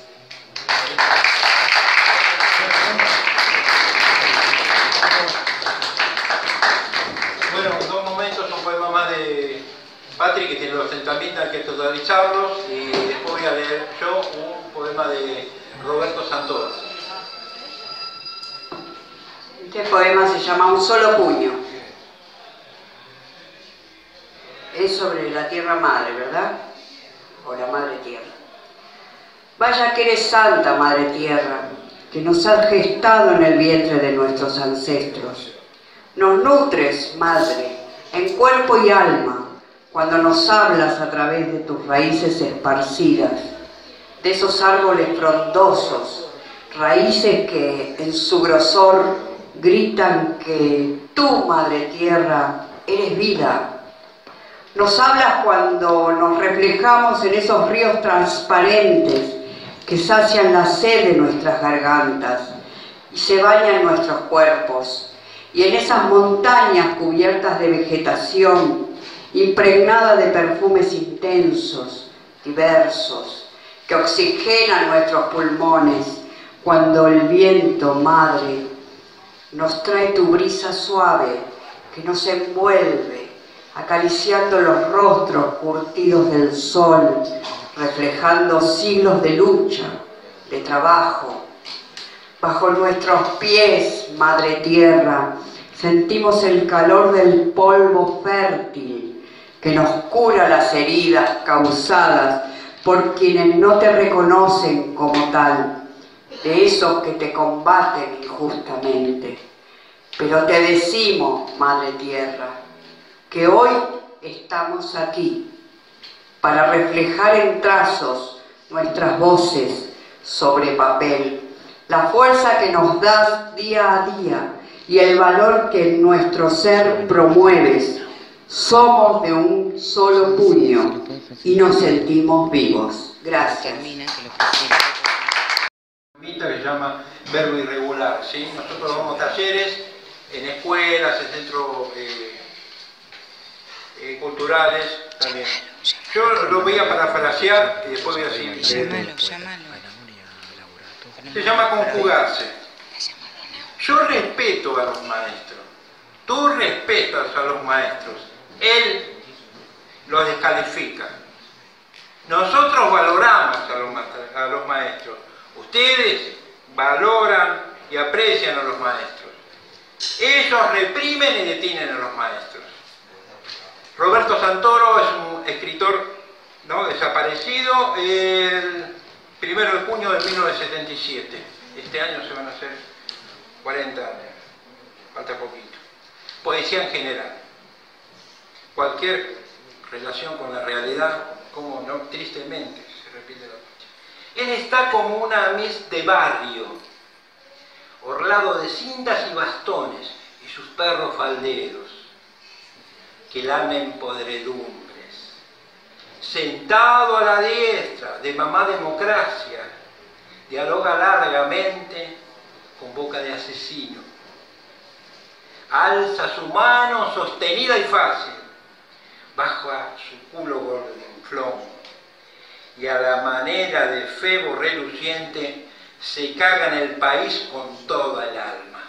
Bueno, dos momentos, un poema más de Patrick, que tiene los 30.000, hay que totalizarlos, y después voy a leer yo un poema de Roberto Santoro. Este poema se llama Un solo puño. Es sobre la tierra madre, ¿verdad? O la madre tierra. Vaya que eres santa, madre tierra, que nos has gestado en el vientre de nuestros ancestros. Nos nutres, madre, en cuerpo y alma, cuando nos hablas a través de tus raíces esparcidas, de esos árboles frondosos, raíces que en su grosor gritan que tú, madre tierra, eres vida. Nos hablas cuando nos reflejamos en esos ríos transparentes que sacian la sed de nuestras gargantas y se bañan nuestros cuerpos, y en esas montañas cubiertas de vegetación, impregnadas de perfumes intensos, diversos, que oxigenan nuestros pulmones, cuando el viento, madre, nos trae tu brisa suave que nos envuelve, acariciando los rostros curtidos del sol, reflejando siglos de lucha, de trabajo. Bajo nuestros pies, madre tierra, sentimos el calor del polvo fértil que nos cura las heridas causadas por quienes no te reconocen como tal, de esos que te combaten injustamente. Pero te decimos, madre tierra, que hoy estamos aquí para reflejar en trazos nuestras voces sobre papel, la fuerza que nos das día a día y el valor que en nuestro ser promueves Somos de un solo puño y nos sentimos vivos. Gracias. Que se llama Verbo Irregular, ¿sí? Nosotros damos talleres en escuelas, en centros culturales también. Yo lo voy a parafrasear y después voy a decir. Se llama conjugarse. Yo respeto a los maestros. Tú respetas a los maestros. Él los descalifica. Nosotros valoramos a los maestros. Ustedes valoran y aprecian a los maestros. Ellos reprimen y detienen a los maestros. Roberto Santoro es un escritor, ¿no?, desaparecido el 1 de junio de 1977. Este año se van a hacer 40 años. Falta poquito. Poesía en general. Cualquier relación con la realidad, como no, tristemente se repite la noche. Él está como una miss de barrio, orlado de cintas y bastones, y sus perros falderos, que lamen podredumbres. Sentado a la diestra de mamá democracia, dialoga largamente con boca de asesino. Alza su mano sostenida y fácil, baja su culo gordinflón, y a la manera de Febo reluciente se caga en el país con toda el alma.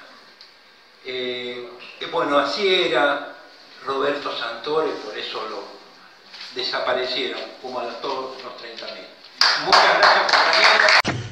Bueno, así era Roberto Santoro y por eso lo desaparecieron, como a todos los 30.000. Muchas gracias, compañeros.